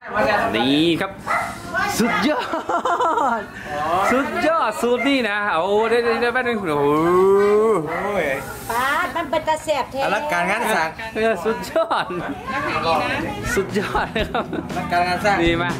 นี่ครับสุดยอดสุดยอดสูตรนี่นะโอ้ได้แป๊บนึงโอ้ยป้ามันเป็นตาแสบแท้รักการงานสร้างสุดยอดสุดยอดนะครับรักการงานสร้างดีมาก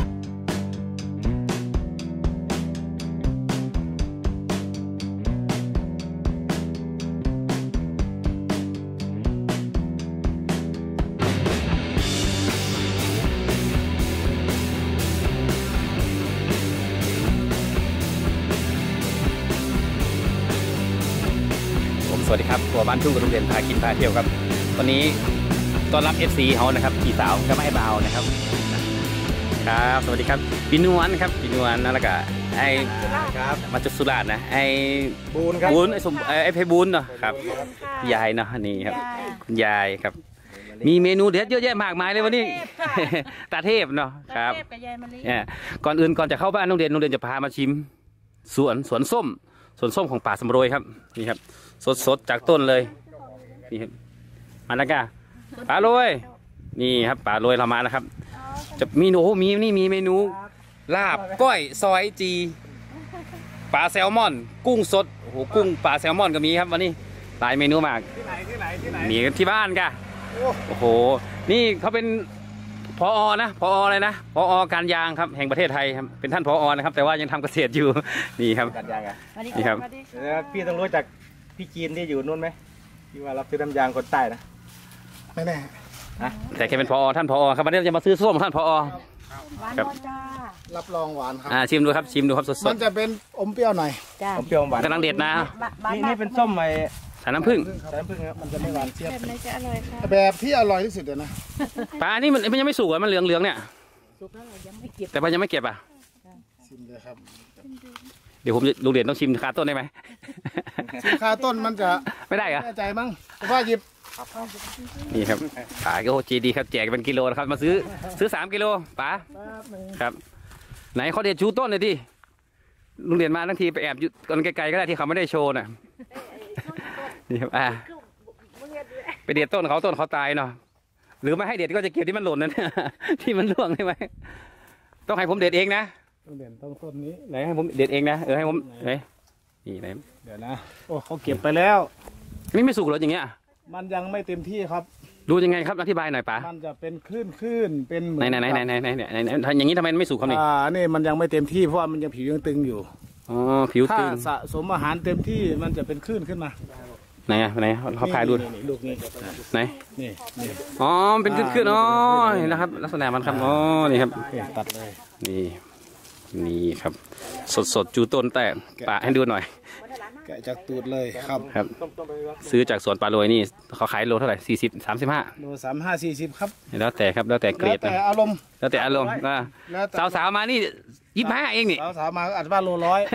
สวัสดีครับตัวบ้านทุ่งกับโรงเรียนพากินพาเที่ยวครับวันนี้ต้อนรับ FC เขานะครับพี่สาวก็ไม่เบานะครับครับสวัสดีครับพี่นวลครับพี่นวลนั่นแหละก็ไอ้ครับมาจากสุราษฎร์นะไอ้บูนครับบูนไอ้เพบูนเนาะครับยายเนาะนี่ครับคุณยายครับมีเมนูเด็ดเยอะแยะมากมายเลยวันนี้ตาเทพเนาะครับก่อนอื่นก่อนจะเข้าบ้านโรงเรียนจะพามาชิมสวนส้มของป่าสำโรงครับนี่ครับสดจากต้นเลยนี่ครับมาแล้วกันปลาโรยนี่ครับปลาโรยเรามาแล้วครับจะมีเมนูลาบก้อยซอยจีปลาแซลมอนกุ้งสดโอ้โหกุ้งปลาแซลมอนก็มีครับวันนี้หลายเมนูมากที่ไหนมีที่บ้านกันโอ้โหนี่เขาเป็นผอ.นะผอ.อะไรนะผอ.การยางครับแห่งประเทศไทยครับเป็นท่านผอ.นะครับแต่ว่ายังทำเกษตรอยู่นี่ครับการยางนี่ครับพี่ต้องรู้จักพี่จีนที่อยู่นู่นไหมที่ว่ารับซื้อน้ำยางคนใต้นะไม่แน่แต่แค่เป็นผอ.ท่านผอ.ครับวันนี้จะมาซื้อส้มท่านผอ. ครับรับรองหวานครับชิมดูครับสดๆมันจะเป็นอมเปรี้ยวหน่อยอมเปรี้ยวหวานกำลังเด็ดนะนี่เป็นส้มใหม่ใส่น้ำผึ้งครับมันจะไม่หวานเจี๊ยบแบบที่อร่อยที่สุดเลยนะปลานี่มันยังไม่สุกอ่ะมันเหลืองเนี่ยแต่ว่ายังไม่เก็บอ่ะชิมเลยครับเดี๋ยวผมลูกเด่นต้องชิมคาต้นได้ไหมชิมคาต้นมันจะไม่ได้เหรอแน่ใจมั้งว่าหยิบนี่ครับปลาก็จีดีครับแจกเป็นกิโลนะครับมาซื้อ3 กิโลปลาครับไหนเขาเด็ดชูต้นเลยที่ลุงเด่นมาทั้งทีไปแอบอยู่ตอนไกลๆก็ได้ที่เขาไม่ได้โชว์น่ะนี่ครับไปเด็ดต้นเขาตายเนาะหรือไม่ให้เด็ดก็จะเก็บที่มันหล่นนั่นที่มันร่วงใช่ไหมต้องให้ผมเด็ดเองนะต้องเด็ดต้องต้นนี้ไหนให้ผมเด็ดเองนะให้ผมไหนนี่ไหนเดี๋ยวนะโอ้เขาเก็บไปแล้วไม่สุกหรออย่างเงี้ยมันยังไม่เต็มที่ครับดูยังไงครับอธิบายหน่อยป๋ามันจะเป็นคลื่นเป็นเหมือนไหนอย่างนี้ทำไมไม่สุกครับนี่นี่มันยังไม่เต็มที่เพราะมันยังผิวยังตึงอยู่อ๋อผิวตึงถ้าสะสมอาหารเต็มที่มันจะเป็นคลื่นขึ้นมาไหนเขาพายดูลูกนี้ไหนนี่อ๋อเป็นขึ้นอ๋อนะครับลักษณะมันครับอ๋อนี่ครับตัดเลยนี่ครับสดจูต้นแต่ปะให้ดูหน่อยแกะจากตูดเลยครับซื้อจากสวนปลาโรยนี่เขาขายโลเท่าไหร่40-35 โล35-40ครับแล้วแต่ครับแล้วแต่เกรดแล้วแต่อารมณ์สาวมานี่25เองนี่สาวมาอาจจะว่าโล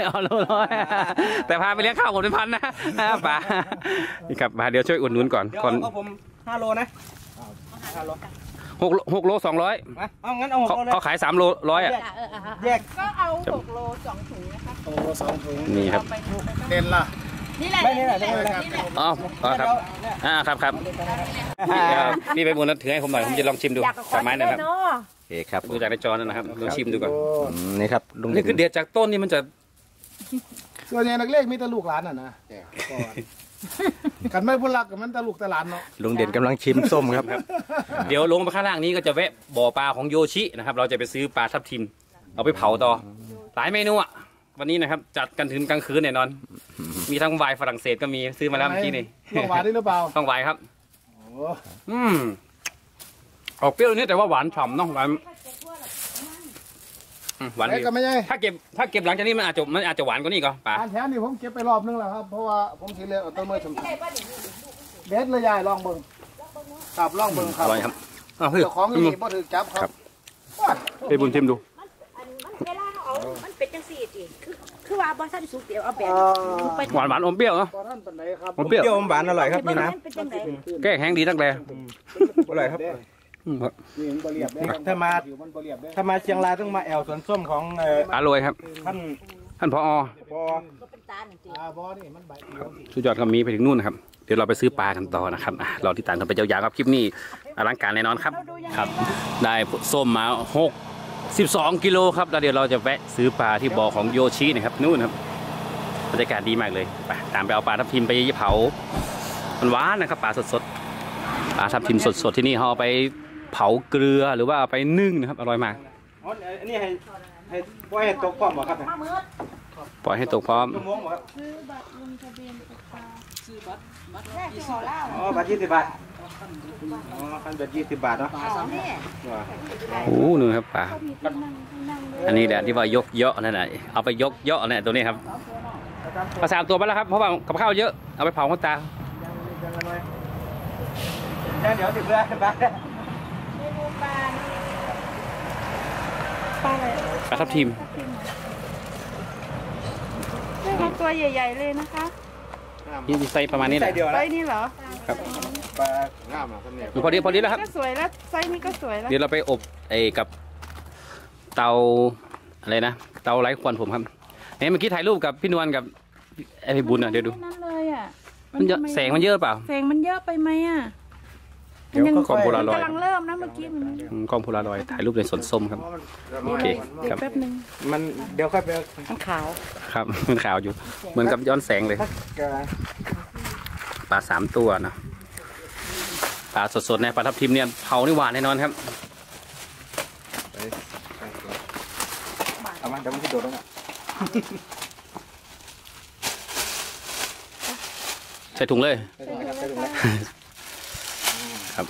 100 แต่พาไปเลี้ยงข้าวผมเป็นพันนะป๋านี่ครับมาเดี๋ยวช่วยอุดหนุนก่อนผม5 โลนะ 6 โล 200 เอางั้นเอา6 โลเลยเขาขาย3 โล 100อ่ะแยกก็เอา6 โล 2 ถุงนะคะ 6 โล 2 ถุงนี่ครับเด่นล่ะนี่แหละอ๋อครับพี่ไปบุญนะถือให้ผมหน่อยผมจะลองชิมดูจากไม้นะครับโอเคครับดูจากในจอนะครับลองชิมดูก่อนนี่ครับนี่คือเด็ดจากต้นนี่มันจะส่วนใหญ่นักเลขมีแต่ลูกหลานอ่ะนะกันไม่พูดรักกับมันแต่ลูกแต่หลานเนาะลุงเด่นกำลังชิมส้มครับเดี๋ยวลงมาข้างล่างนี้ก็จะแวะบ่อปลาของโยชินะครับเราจะไปซื้อปลาทับทิมเอาไปเผาต่อหลายเมนูอ่ะวันนี้นะครับจัดกันถึงกลางคืนแน่นอนมีทั้งไวน์ฝรั่งเศสก็มีซื้อมาแล้วเมื่อกี้นี่ต้องหวานได้หรือเปล่าต้องไวน์ครับออกเปรี้ยวนิดแต่ว่าหวานฉ่ำเนาะหวานดีถ้าเก็บหลังจากนี้มันอาจจะหวานกว่านี้ก็ป่าแถวนี้ผมเก็บไปรอบนึงแล้วครับเพราะว่าผมสีเหลืองต้นไม้ชมเด็ดเลยยายลองเบิ้งครับลองเบิ้งครับเจ้าของนี่บ่ถือจับครับไปบุญชิมดูเวลาเอามันเป็นจังสี่จีคือว่าบอสท่านสุกเดียวเอาแบบหวานอมเปรี้ยวเนาะอมเปรี้ยวอมหวานอร่อยครับมีน้ำแก้แห้งดีตั้งแต่อร่อยครับถ้ามาเชียงรายต้องมาแอลสวนส้มของอร่อยครับท่านผอ.สุดยอดก็มีไปถึงนู่นนะครับเดี๋ยวเราไปซื้อปลากันต่อนะครับเราที่ต่างกันไปยาวๆครับคลิปนี้อลังการแน่นอนครับครับ ได้ส้มมา62 กิโลครับแล้วเดี๋ยวเราจะแวะซื้อปลาที่บ่อของโยชินะครับนู่นครับบรรยากาศดีมากเลยไปตามไปเอาปลาทับทิมไปเผามันหวานนะครับปลาสดๆปลาทับทิมสดๆที่นี่เขาเอาไปเผาเกลือหรือว่าเอาไปนึ่งนะครับอร่อยมากอันนี้ให้ปล่อยให้ตกพร้อมบ่ครับเนี่ยปล่อยให้ตกพร้อมชั่วโมงบ่ครับซื้อบัตรลงทะเบียนกับปลาซื้อบัตรแรกที่ห่อเหล้าอ๋อบัตร20 บาทอ๋อคันบัตร20 บาทเนาะนี่โอ้นู่นครับปลาอันนี้แหละที่ว่ายกเยอะนั่นแหละเอาไปยกเยอะเนี่ยตัวนี้ครับปลา3 ตัวไปแล้วครับเพราะว่ากับข้าวเยอะเอาไปเผาคนตาเดี๋ยวสิเพื่อนไปเมนูปลาปลาอะไรปลาทับทิมนี่ครับตัวใหญ่ๆเลยนะคะนี่ไซส์ประมาณนี้แหละเดียวไซนะส์นี้เหรอครับปลางามครับเนี่ยพอดีแล้วครับก็สวยแล้วไซส์นี้ก็สวยแล้วเดี๋ยวเราไปอบกับเตาอะไรนะเตาไร้ควันผมครับเนี่ยเมื่อกี้ถ่ายรูปกับพี่นวลกับไอ้พี่บุญอ่ะเดี๋ยวดูนั่นเลยอ่ะมันเยอะแสงมันเยอะเปล่าแสงมันเยอะไปไหมอ่ะเดี๋ยวก็กล้องโพลารอยด์กำลังเริ่มนะเมื่อกี้มันกล้องโพลารอยด์ถ่ายรูปในสวนส้มครับโอเคเดี๋ยครับวแป๊บนึงมันเดี๋ยวค่อยไปมันขาวครับมันขาวอยู่เหมือนกับย้อนแสงเลยปลา3 ตัวนะปลาสดๆในปลาทับทิมเนี่ยเผานี่หวานแน่นอนครับเอามาเดี๋ยวมันจะโดดลงอ่ะใส่ถุงเลยใส่ถุงเลยครับ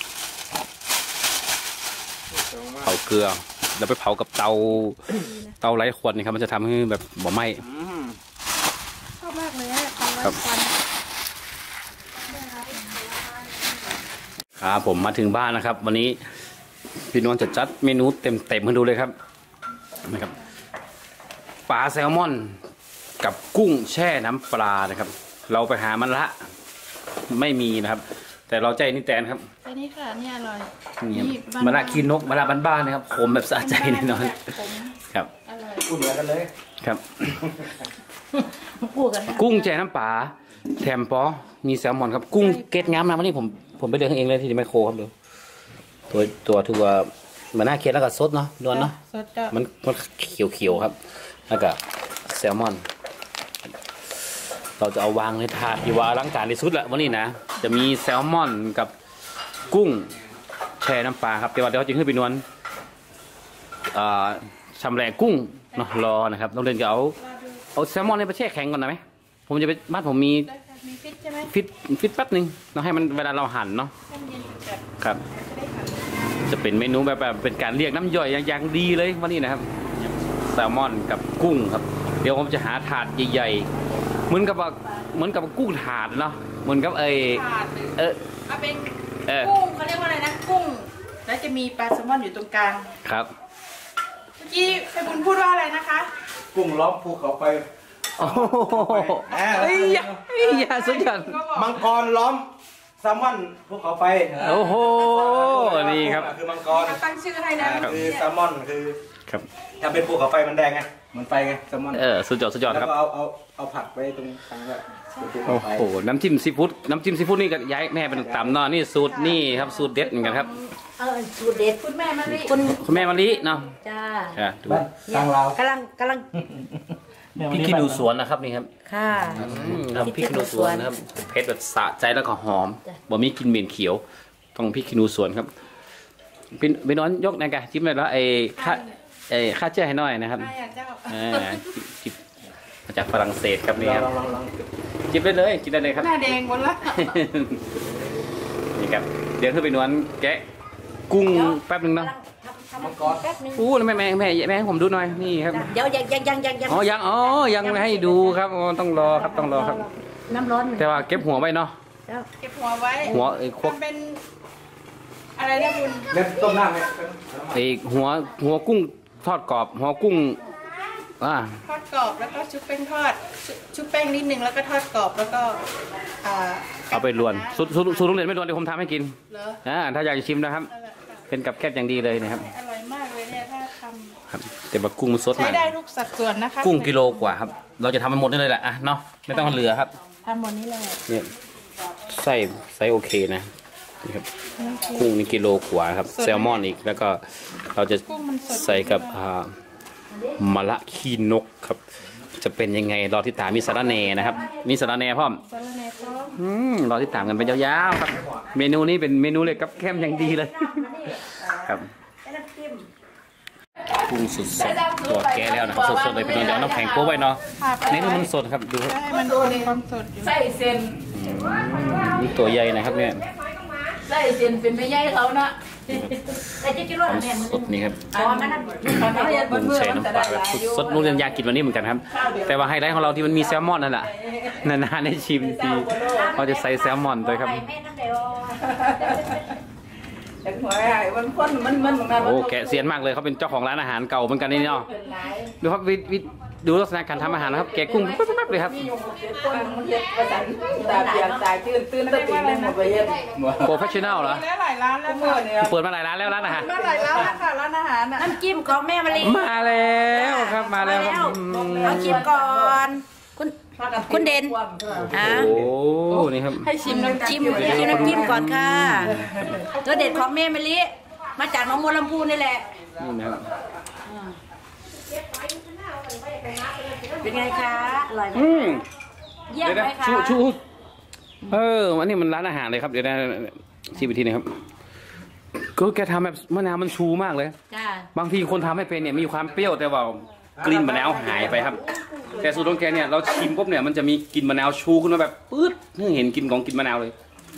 เผาเกลือแล้วไปเผากับเตาไร้ควันนี่ครับมันจะทำให้แบบบ่ไหม้ชอบมากเลยอ่ะปลาครับควันครับผมมาถึงบ้านนะครับ วันนี้พี่นวลจะจัดเมนูเต็มๆให้ดูเลยครับนะครับปลาแซลมอนกับกุ้งแช่น้ำปลานะครับ เราไปหามันละไม่มีนะครับ แต่เราใจนี่แตนครับอันนี้ค่ะนี่อร่อยนี่ครับมะระขี้นกมะระบ้านๆนะครับขมแบบสะใจแน่นอนครับอร่อยอุ่นเหมือนกันเลยครับคู่กันกุ้งแช่น้ำปลาแถมปอมีแซลมอนครับกุ้งเกล็ดงามนะวันนี้ผมไปเดินเองเลยที่ไมโครครับดูตัวถือว่ามันน่าเคี้ยวแล้วก็สดเนาะนวลเนาะสดจ้ะมันเขียวๆครับ แล้วก็แซลมอน เราจะเอาวางในถาดที่ว่าอลังการที่สุดละวันนี้นะจะมีแซลมอนกับกุ้งแช่น้ำปลาครับแต่ว่าเดี๋ยวจะขึ้นไปนวลชำแหละกุ้งเนาะรอนะครับต้องเดินจะเอาแซลมอนไปแช่แข็งก่อนนะไหมผมจะไปบ้านผมมีมีฟิตใช่ไหมฟิตแป๊บหนึ่งเราให้มันเวลาเราหั่นเนาะต้มเย็นแบบครับ จะเป็นเมนูแบบเป็นการเรียกน้ำย่อยอย่างดีเลยวันนี้นะครับแซลมอนกับกุ้งครับ เดี๋ยวผมจะหาถาดใหญ่ๆเหมือนกับกุ้งถาดเนาะเหมือนกับถาด เอาเป็นกุ้งเขาเรียกว่าอะไรนะกุ้งแล้วจะมีปลาแซลมอนอยู่ตรงกลางครับเมื่อกี้ไอ้บุญพูดว่าอะไรนะคะกุ้งล้อมภูเขาไฟโอ้โหเอ้ยอย่าสุดยอดมังกรล้อมแซลมอนภูเขาไฟโอ้โหนี่ครับคือมังกรตั้งชื่อให้นะคือแซลมอนคือครับถ้าเป็นภูเขาไฟมันแดงไงเหมือนไฟไงแซลมอนสุดยอดแล้วครับก็เอาผักไปตรงกลางด้วยเป็นภูโอ้เขาไฟโหน้ำจิ้มซีฟู้ดนี่ก็ย้ายแม่เป็นตำเนาะนี่สูตรนี่ครับสูตรเด็ดเหมือนกันครับสูตรเด็ดคุณแม่มะลิคุณแม่มะลิเนาะจ้าดูทางเรากำลังพริกขี้หนูสวนนะครับนี่ครับค่ะครับพริกขี้หนูสวนนะครับเผ็ดแบบสะใจแล้วก็หอมบ่มีกลินเหม็นเขียวต้องพริกขี้หนูสวนครับพี่น้องยกนะกะจิ้มเลยแล้วค่าเจ้าให้หน่อยนะครับอยากเจ้าจิบมาจากฝรั่งเศสครับนี่ครับจิบได้เลยกินได้เลยครับหน้าแดงหมดละนี่ครับเดี๋ยวขึ้นไปนวลแกะกุ้งแป๊บนึงเนาะมังกรแป๊บนึงอู้แล้วแม่ให้ผมดูหน่อยนี่ครับเดี๋ยวยังอ๋อยังไม่ให้ดูครับต้องรอครับน้ำร้อนแต่ว่าเก็บหัวไว้เนาะเก็บหัวไว้หัวควักมันเป็นอะไรนะคุณเล็บต้มน้ำเนี่ยหัวกุ้งทอดกรอบหัวกุ้งทอดกรอบแล้วก็ชุบแป้งทอดชุบแป้งนิดนึงแล้วก็ทอดกรอบแล้วก็เอาไปรวนสูตรโรงเรียนไม่รวนเดี๋ยวผมทำให้กินเหรอถ้าอยากจะชิมนะครับ เป็นกับแคบอย่างดีเลยนะครับอร่อยมากเลยเนี่ยถ้าทครับแต่ว่ากุ้งมันสดำใช้มากได้ทุกสัดส่วนนะคะกุ้งกิโลกว่าครับ เราจะทำมันหมดนี่เลยแหละเนาะไม่ต้องเหลือครับทำหมดนี้เลยเนี่ยไส้โอเคนะนี่ครับกุ้งนี่กิโลกว่าครับแซลมอนอีกแล้วก็เราจะใส่กับมะละขี้นกครับจะเป็นยังไงรอติดตามมีสาระแหน่นะครับมีสาระแหน่พร้อมรอติดตามกันไปยาวๆครับเมนูนี้เป็นเมนูเล็กกับแคมอย่างดีเลยครับกุ้งสดๆตัวแก่แล้วนะครับสดๆเลยเป็นเดี๋ยวน้ำแข็งโป๊ไว้เนาะนี่มันสดครับดูครับให้มันดูในความสดอยู่ใส่เส้นนี่ตัวใหญ่นะครับเนี่ยใส่เส้นเป็นไม่ใหญ่เขานะแต่จะกินรสความแม่สดนี่ครับอ๋อมันนั่นมันเรียนบนกุ้งมือใส่มันน้ำจะปได้ลาแบบหลายอยู่สดๆนุ่นอยากกินวันนี้เหมือนกันครับแต่ว่าไฮไลท์ของเราที่มันมีแซลมอนนั่นแหละนานๆได้ชิมทีเราจะใส่แซลมอนด้วยครับแม่นั่นเดียวแต่หัวไอ้มันข้นมันเหมือนกันโอ้แกะเซียนมากเลยเขาเป็นเจ้าของร้านอาหารเก่าเหมือนกันนี่เนาะดูครับดูลักษณะการทำอาหารนะครับแกะกุ้งปั๊บเลยครับคนมันเฮ็ดประสันตาเปียกตาตื่นตะตื่นเลยหมดไปเฮ็ดโปรเฟชชั่นแนลเหรอแล้วหลายร้านแล้วเมื่อเนี่ยเปิดมาหลายร้านแล้วร้านอาหารมาหลายร้านแล้วค่ะร้านอาหารน่ะน้ำจิ้มของแม่มะลิมาแล้วครับมาแล้วครับเอาชิมก่อนคุณเด่นอ่ะโอ้นี่ครับให้ชิมน้ำชิมน้ำจิ้มก่อนค่ะตัวเด็ดของแม่มะลิมาจากหนองบัวลำพูนี่แหละนี่นะครับเป็นไงคะอร่อยไหมมเยี่ยมเดี๋ยวไหมนะคะชูอันนี้มันร้านอาหารเลยครับเดี๋ยวนะชิมอีกทีนะครับก็แกทำแบบมะนาวมันชูมากเลยจ้าบางทีคนทำให้เป็นเนี่ยมีความเปรี้ยวแต่ว่ากลิ่นมะนาวหายไปครับ แต่สูตรของแกเนี่ยเราชิมปุ๊บเนี่ยมันจะมีกลิ่นมะนาวชูขึ้นมาแบบปื๊ดเห็นกลิ่นของกลิ่นมะนาวเลย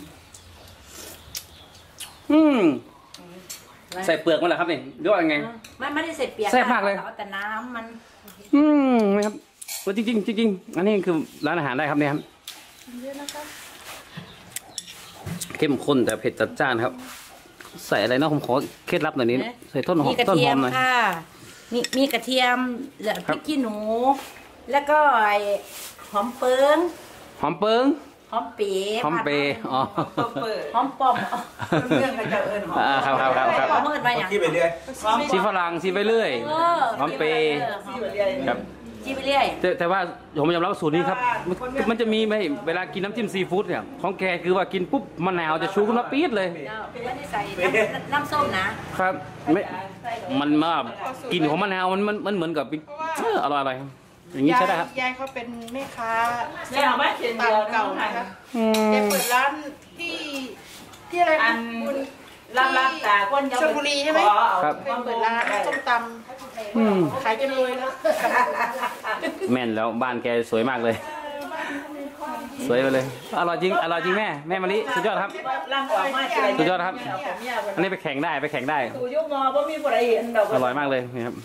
ใส่เปลือกมันเหรอครับนี่หรือว่าไงมันไม่ได้ใส่เปียกแซ่บมากเลยอแต่น้ำมันนะครับจริงจริงอันนี้คือร้านอาหารได้ครับเนี่ยครับเข้มข้นแต่เผ็ดจัดจ้านครับ ใส่อะไรนะผมขอเคล็ดลับหน่อยนี้ใส่ต้นหอมีมกระต้นเทีหยอมมหน่อยค่ะมีกระเทียมแล้วพริกขี้หนู แล้วก็ไอ้หอมเปิงหอมเปิ้งหอมเป๋หอมเปย์อ๋อหอมป้อมเรื่องเขาจะเอิ้นหอมครับหอมเปิดมาอย่างที่ไปเรื่อยซีฝรั่งซีไปเรื่อย หอมเปย์ครับจีไปเรื่อยแต่ว่าผมยอมรับว่าสูตรนี้ครับมันจะมีไหมเวลากินน้ำจิ้มซีฟู้ดเนี่ยของแกคือว่ากินปุ๊บมะนาวจะชูขึ้นมาปี๊ดเลยไม่ได้ใส่น้ำส้มนะครับไม่มันมากกลิ่นของมะนาวมันเหมือนกับอร่อยอย่างนี้ใช่ได้ครับยายเขาเป็นแม่ค้าแม่เอาไหมเขียนต่าเดียวเก่านะคะแกเปิดร้านที่อะไรนะคุณรับตาก้นชลบุรีใช่ไหมครับเป็นเปิดร้านส้มตำขายจนรวยแล้วแม่นแล้วบ้านแกสวยมากเลย สวยไปเลยอร่อยจริงแม่มะลิสุดยอดครับร่างออกมาสุดยอดครับ อันนี้ไปแข่งได้ตูยุ่งมอเพราะมีผู้ใดเห็นดอกอร่อยมากเลยนี่ครับ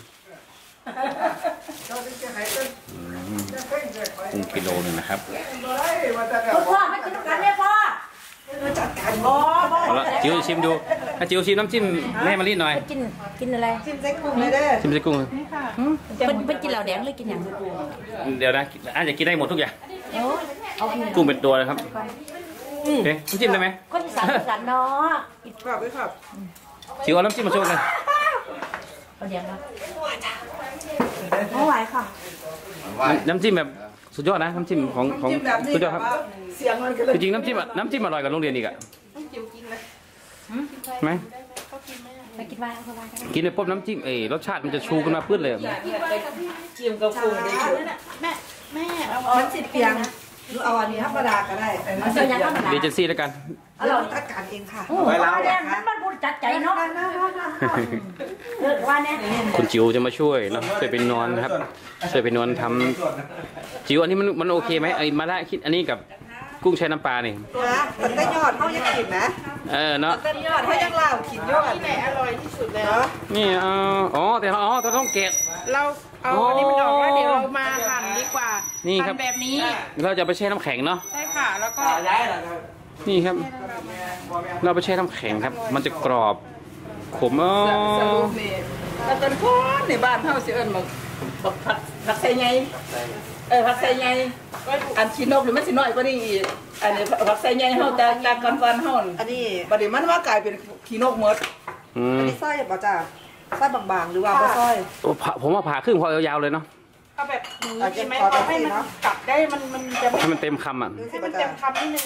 กุ้งกิโลหนึ่งนะครับพ่อไม่กินกันแม่พ่อจัดการพ่อเอาละจิ๋วชิมดูจิ๋วชิมน้ำจิ้มแม่มะลิหน่อยกินอะไรชิมไส้กุ้งเลยเด้อชิมใส่กุ้งเป็นกินเหล่าแดงเลยกินอย่างเดี๋ยวนะอาจจะกินได้หมดทุกอย่างเอากุ้งเป็นตัวเลยครับเอ๊ะน้ำจิ้มได้ไหมคนอีสานสันเนาะขอบด้วยครับจิ๋วเอาน้ำจิ้มมาโชว์กันเอาแดงมาไม่ไหวค่ะน้ำจิ้มแบบสุดยอดนะน้ำจิ้มของสุดยอดครับเสียงมันก็เลยจริงๆน้ำจิ้มอร่อยกว่าโรงเรียนอีกอะจิ๋วกินเลยไหมไปกินบ้านเขาบ้านกันกินไปปุ๊บน้ำจิ้มรสชาติมันจะชูขึ้นมาปื้ดเลยจิ้มกับกุ้งได้แม่เอามันสิเปียงหรือเอาอันนี้ธรรมดาก็ได้เอาเสียงยังไงเดเจนซี่แล้วกันเราจัดการเองค่ะโอ้โหแดงมันพูดจัดใจเนาะเลิกว่าเนี่ยคุณจิ๋วจะมาช่วยเนาะช่วยเป็นนอนนะครับช่วยเป็นนอนทำจิ๋วอันนี้มันโอเคไหมไอ้มาละคิดอันนี้กับกุ้งแช่น้ำปลานี่นะมันได้ยอดเขายังกินนะเนาะได้ยอดเขายังเล่ากินยอดที่ไหนอร่อยที่สุดเลยเนาะนี่แต่ต้องเกะเราเอาอันนี้มันออกแล้วเดี๋ยวเรามาหั่นดีกว่านี่ครับหั่นแบบนี้เราจะไปแช่น้ำแข็งเนาะใช่ค่ะแล้วก็นี่ครับ เราไปแช่น้ำแข็งครับ มันจะกรอบขมสรุปนี่แล้วตอนพ่อในบ้านเฮาสิเอิ้นบอกผักใส่ไงผักใส่ไงอันชิ้นนกหรือมันสิน้อยกว่านี้อีกอันนี้ผักใส่ไงเฮาแต่ก่อนเฮาอันนี้บัดนี้มันว่ากลายเป็นขี้นกหมดอันนี้สร้อยป่ะจ้าสร้อยบางๆหรือว่าบ่สร้อยผมว่าผ่าครึ่งพอยาวๆเลยเนาะเอาแบบนี้ใช่ไหมพอให้มันกลับได้มันจะไม่ให้มันเต็มคำอ่ะดูสิให้มัป่ะนเต็จ้ามคำนิดนึง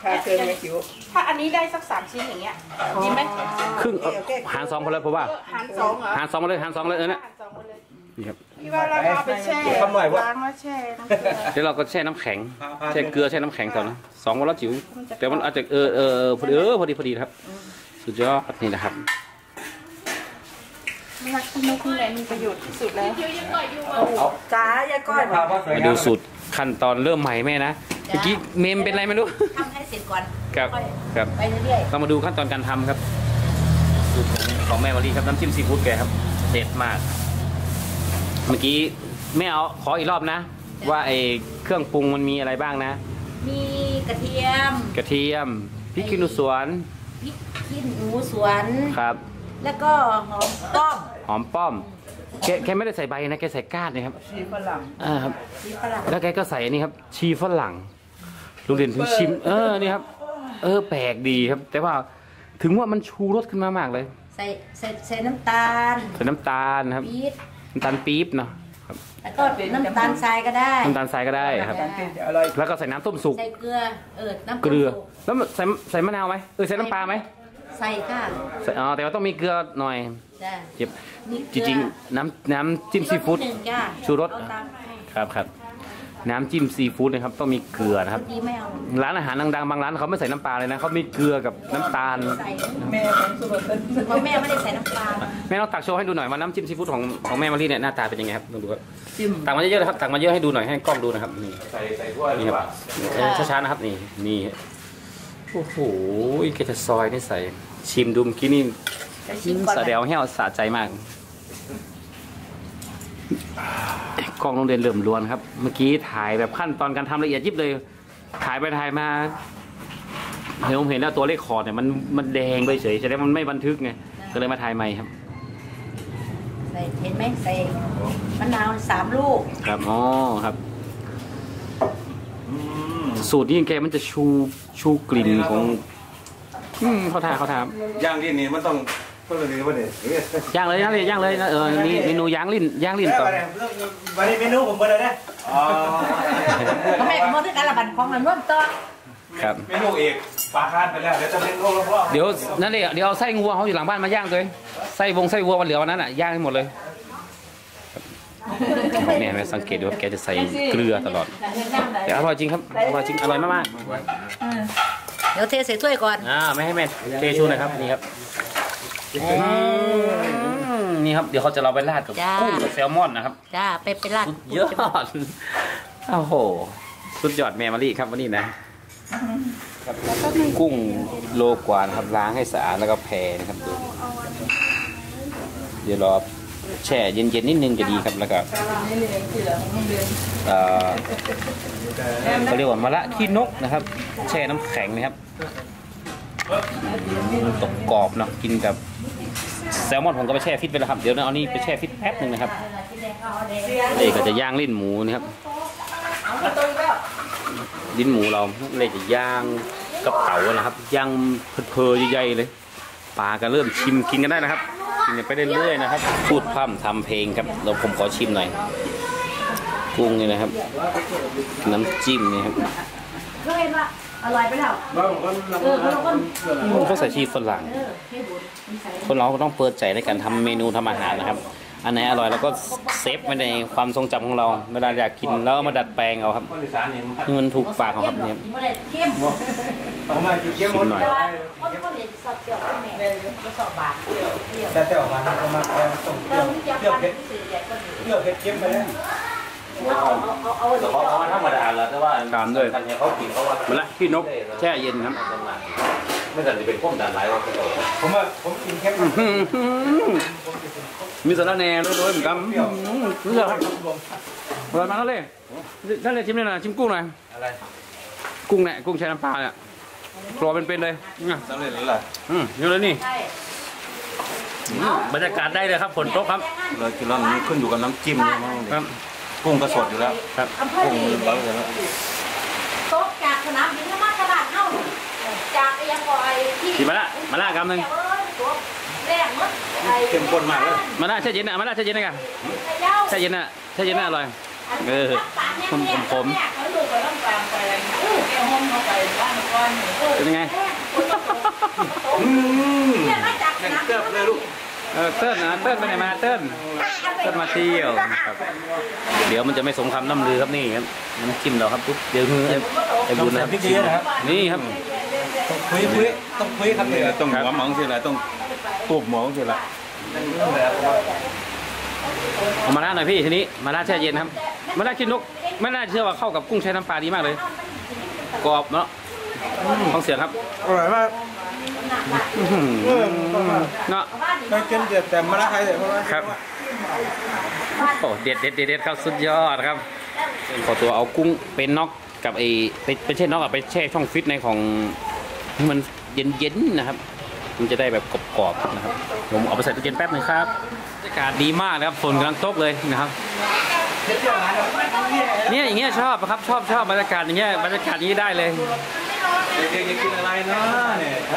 ค่าเครื่องไม่คิวถ้าอันนี้ได้สัก3 ชิ้นอย่างเงี้ยดีไหมครึ่งหาร2คนเลยเพราะว่าหาร2เหรอหาร2มาเลยหาร2เลยนะหาร2หมดเลยนี่ครับพี่ว่าเราเอาไปแช่ล้างแล้วแช่น้ำเกลือเดี๋ยวเราก็แช่น้ำแข็งแช่เกลือแช่น้ำแข็งก่อนนะ2 วันละจิ๋วแต่มันอาจจะพอดีครับสุดยอดนี่นะครับรักนกนี่แหละมีประโยชน์ที่สุดแล้วจ้ายายก้อยมาดูสูตรขั้นตอนเริ่มใหม่แม่นะเมื่อกี้เมมเป็นไรไม่รู้ทำให้เสร็จก่อนครับครับไปเรื่อยเรามาดูขั้นตอนการทำครับสูตรของแม่วลีครับน้ำจิ้มซีฟู้ดแกครับเด็ดมาก เมื่อกี้แม่เอาขออีกรอบนะ ว่าไอ้เครื่องปรุงมันมีอะไรบ้างนะๆมีกระเทียมกระเทียมพริกขี้หนูสวนพริกขี้หนูสวนครับแล้วก็หอมต้อมหอมป้อมแกไม่ได้ใส่ใบนะแกใส่ก้านนะครับชีฝรั่งครับชีฝรั่งแล้วแกก็ใส่อันนี้ครับชีฝรั่งลุงเด่นเพิ่งชิมนี่ครับแปลกดีครับ แต่ว่าถึงว่ามันชูรสขึ้นมามากเลยใส่น้ำตาลใส่น้ำตาลครับปี๊บน้ำตาลปี๊บเนาะครับแล้วก็น้ำตาลทรายก็ได้น้ำตาลทรายก็ได้ครับการกินอร่อยแล้วก็ใส่น้ำต้มสุกใส่เกลือน้ำเกลือสุแล้วใส่มะนาวไหมใส่น้ำปลาไหมใส่ค่ะใส่แต่ว่าต้องมีเกลือหน่อยจ้ะเจ็บมีเกจลือริงๆน้ำจิ้มซีฟู้ดรสนินึงจ้ะชูรสเอาตามให้ครับน้ำจิ้มซีฟู้ดนะครับต้องมีเกลือนะครับดีไม่เอาร้านอาหารดังๆบางร้านเขาไม่ใส่น้ำปลาเลยนะเขามีเกลือกับน้ำตาลใส่แม่ของสุรสันเพราะแม่ไม่ได้ใส่น้ำปลาแม่ลองตักโชว์ให้ดูหน่อยว่าน้ำจิ้มซีฟู้ดของแม่มารีเนี่ยหน้าตาเป็นยังไงครับลองดูครับตักมาเยอะๆนะครับตักมาเยอะให้ดูหน่อยให้กล้องดูนะครับนี่ใส่ถ้วยนี่ครับช้าๆนะครับนี่โอ้โหแกจะซอยนี่ใส่ชิมดูเมื่อกี้นี่จะชิมก่อนสะเดวแห้วสะใจมากกล้องโรงเรียนเริ่มล้วนครับ เมื่อกี้ถ่ายแบบขั้นตอนการทำละเอียดยิบเลย ถ่ายไปถ่ายมาผมเห็นแล้วตัวเลขคอร์ดเนี่ยมันแดงไปเฉยแสดงมันไม่บันทึกไงก็เลยมาถ่ายใหม่ครับใส่เห็นไหมใส่มะนาว3 ลูกครับครับสูตรนี้แกมันจะชูกลิ่นของเขาทาย่างที่นี่มันต้องเลยว่าเนี่ยย่างเลยนะนี่เมนูย่างลิ้นต่อวันนี้เมนูผมเปิดเลยนะก็แม่ก็มองด้วยกันละบันของมันร่วมต่อครับเมนูเอกปลาคาดไปแล้วเดี๋ยวจะเมนูรอบเดี๋ยวนั่นเลยเดี๋ยวเอาไส้งัวเขาอยู่หลังบ้านมาย่างเลยไส้วัววันเหลือวันนั้นอ่ะย่างให้หมดเลยเนี่ยแม่สังเกตดูว่าแกจะใส่เกลือตลอดแต่อร่อยจริงครับอร่อยจริงอร่อยมากเดี๋ยวเทใส่ถ้วยก่อนไม่ให้แม่เทชูหน่อยครับนี่ครับนี่ครับเดี๋ยวเขาจะเราไปราดกับกุ้งกับแซลมอนนะครับจ้าไปราดสุดยอดโอ้โหสุดยอดแม่มารีครับวันนี้นะกุ้งโลกว่านะครับล้างให้สะอาดแล้วก็แผ่นะครับดูเดี๋ยวรอแช่เย็นๆนิดนึงจะดีครับแล้วก็เขาเรียกว่ามะระขี้นกนะครับแช่น้ำแข็งนะครับตกกรอบเนาะกินกับแซลมอนผมก็ไปแช่ฟิตไปแล้วครับเดี๋ยวเอานี่ไปแช่ฟิตแป๊บนึงนะครับเลยก็จะย่างลิ้นหมูนะครับลิ้นหมูเราเลยจะย่างกับเต๋านะครับย่างเพลินๆใหญ่ๆเลยปลาก็เริ่มชิมกินกันได้นะครับกินไปเรื่อยๆนะครับพูดพร่ำทำเพลงครับเราผมขอชิมหน่อยกุ้งนี่นะครับน้ำจิ้มนี่ครับเคยว่าอร่อยไปแล้วเขาใส่ชีสฝรั่งคนเราก็ต้องเปิดใจในการทำเมนูทำอาหารนะครับอันไหนอร่อยแล้วก็เซฟไว้ในความทรงจำของเราเวลาอยากกินแล้วมาดัดแปลงเอาครับนี่มันถูกปากของครับเนี่ยเข้มชิมหน่อยแต่ออกมาประมาณส่งเลือกเพชรเข้มไปแล้วเขาธรรมดาแล้วแต่ว่าตามด้วยเขากินเขาว่ามาละพี่นกแช่เย็นครับไม่แต่จะเป็นพวกดันไหลผมกินเข้มมีสาระแหน่ด้วยเหมือนกันเลือกครับอร่อยมากเลยนั่นเลยชิมเลยนะชิมกุ้งหน่อยอะไรกุ้งเนี่ยกุ้งแช่น้ำปลาเนี่ยกรอบเป็นๆเลยสำเร็จแล้วล่ะอยู่เลยนี่บรรยากาศได้เลยครับฝนตกครับเรากินแล้วมันขึ้นอยู่กับน้ำจิ้มเนี่ยมั้งครับกุ้งก็สดอยู่แล้วครับกุ้งร้อยแล้วโต๊ะจากสนามบินมากระดาษเท่าจากไอ้ยังก่อยที่กินมาละกำหนึ่งแรงมั้งเข้มข้นมากเลยมาละแช่เย็นนะมาละแช่เย็นนะกันแช่เย็นนะอร่อยผมเขาดูไปต้องการไปแก้ห้องเข้าไปบ้านเป็นยังไงเนี่ยมาจากสนามเกือบเลยลูกเติ้ลนะเติ้ลไปไหนมาเติ้ลมาเที่ยวครับเดี๋ยวมันจะไม่สมคำล่ำลือครับนี่ครับน้ำจิ้มเราครับปุ๊บเดี๋ยวไอ้บุญนะครับนี่ครับต้องคุยครับเนี่ยต้องหัวหมองสิละต้องตูบหมองสิละเอามาล่าหน่อยพี่ทีนี้มาล่าแช่เย็นครับมาล่ากินนกไม่น่าเชื่อว่าเข้ากับกุ้งใช้น้ำปลาดีมากเลยกรอบเนาะฟังเสียงครับอร่อยมากเนาะไม่กินแต่มะระไทยเลยเพราะว่าครับโอ้เด็ดครับสุดยอดครับขอตัวเอากุ้งเป็นน็อกกับไอ้เป็นเช่นน็อกกับไปแช่ช่องฟิตในของให้มันเย็นๆนะครับมันจะได้แบบกรอบๆนะครับผมเอาไปใส่ตู้เย็นแป๊บนึงครับบรรยากาศดีมากนะครับฝนกำลังตกเลยนะครับเนี่ยอย่างเงี้ยชอบครับชอบบรรยากาศอย่างเงี้ยบรรยากาศนี้ได้เลยเด็กๆจะกินอะไรเนาะเนี่ยฮะ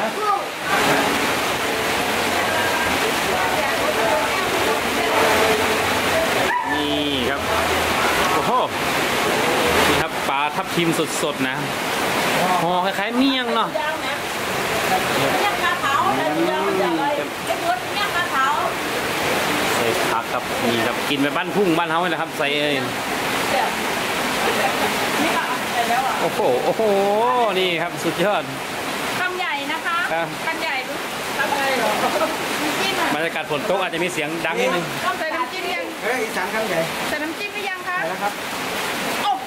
นี่ครับโอ้โหนี่ครับปลาทับทิมสดๆนะห่อคล้ายๆเมี่ยงเนาะเนี่ยปลาเผาเนี่ยปลาเผาใส่ผักครับนี่ครับกินไปบ้านทุ่งบ้านเฮาเลยนะครับใส่โอ้โหนี่ครับสุดยอดคำใหญ่นะคะครับคำใหญ่คำใหญ่เหรอน้ำจิ้มอ่ะบรรยากาศฝนตกอาจจะมีเสียงดังนิดนึงต้องใส่น้ำจิ้มยังเฮ้ยอีสานคำใหญ่ใส่น้ำจิ้มหรือยังคะแล้วครับโอ้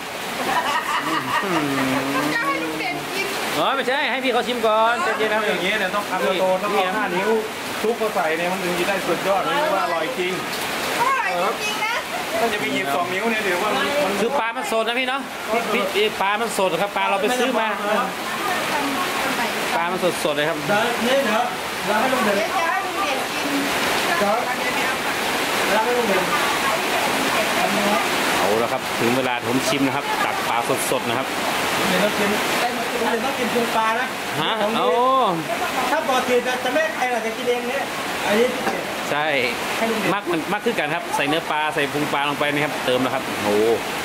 จะให้ลุงเด่นกินอ๋อไม่ใช่ให้พี่เขาชิมก่อนจะเย็นๆนะอย่างนี้เนี่ยต้องคำโตๆต้องเอา5 นิ้วทุบเข้าใส่เนี่ยมันถึงจะได้สุดยอดเลยว่าอร่อยจริงอร่อยจริงๆนะถ้าจะไปหยิบ2 นิ้วเนี่ยเดี๋ยวว่ามันคือปลามันสดนะพี่เนาะพี่ปลามันสดครับปลาเราไปซื้อมาปลามันสดๆเลยครับนี่เดี๋ยวเราให้ลุงเด่นจะให้ลุงเด่นกินเราให้ลุงเด่นเอาแล้วครับถึงเวลาผมชิมนะครับตักปลาสดๆนะครับเดี๋ยวต้องกินพุงปลานะฮะโอ้ถ้าปกติจะไม่ใครหรอกจะกินเองเนี่ยอันนี้ใช่มักคือกันครับใส่เนื้อปลาใส่พุงปลาลงไปนะครับเติมนะครับโอ้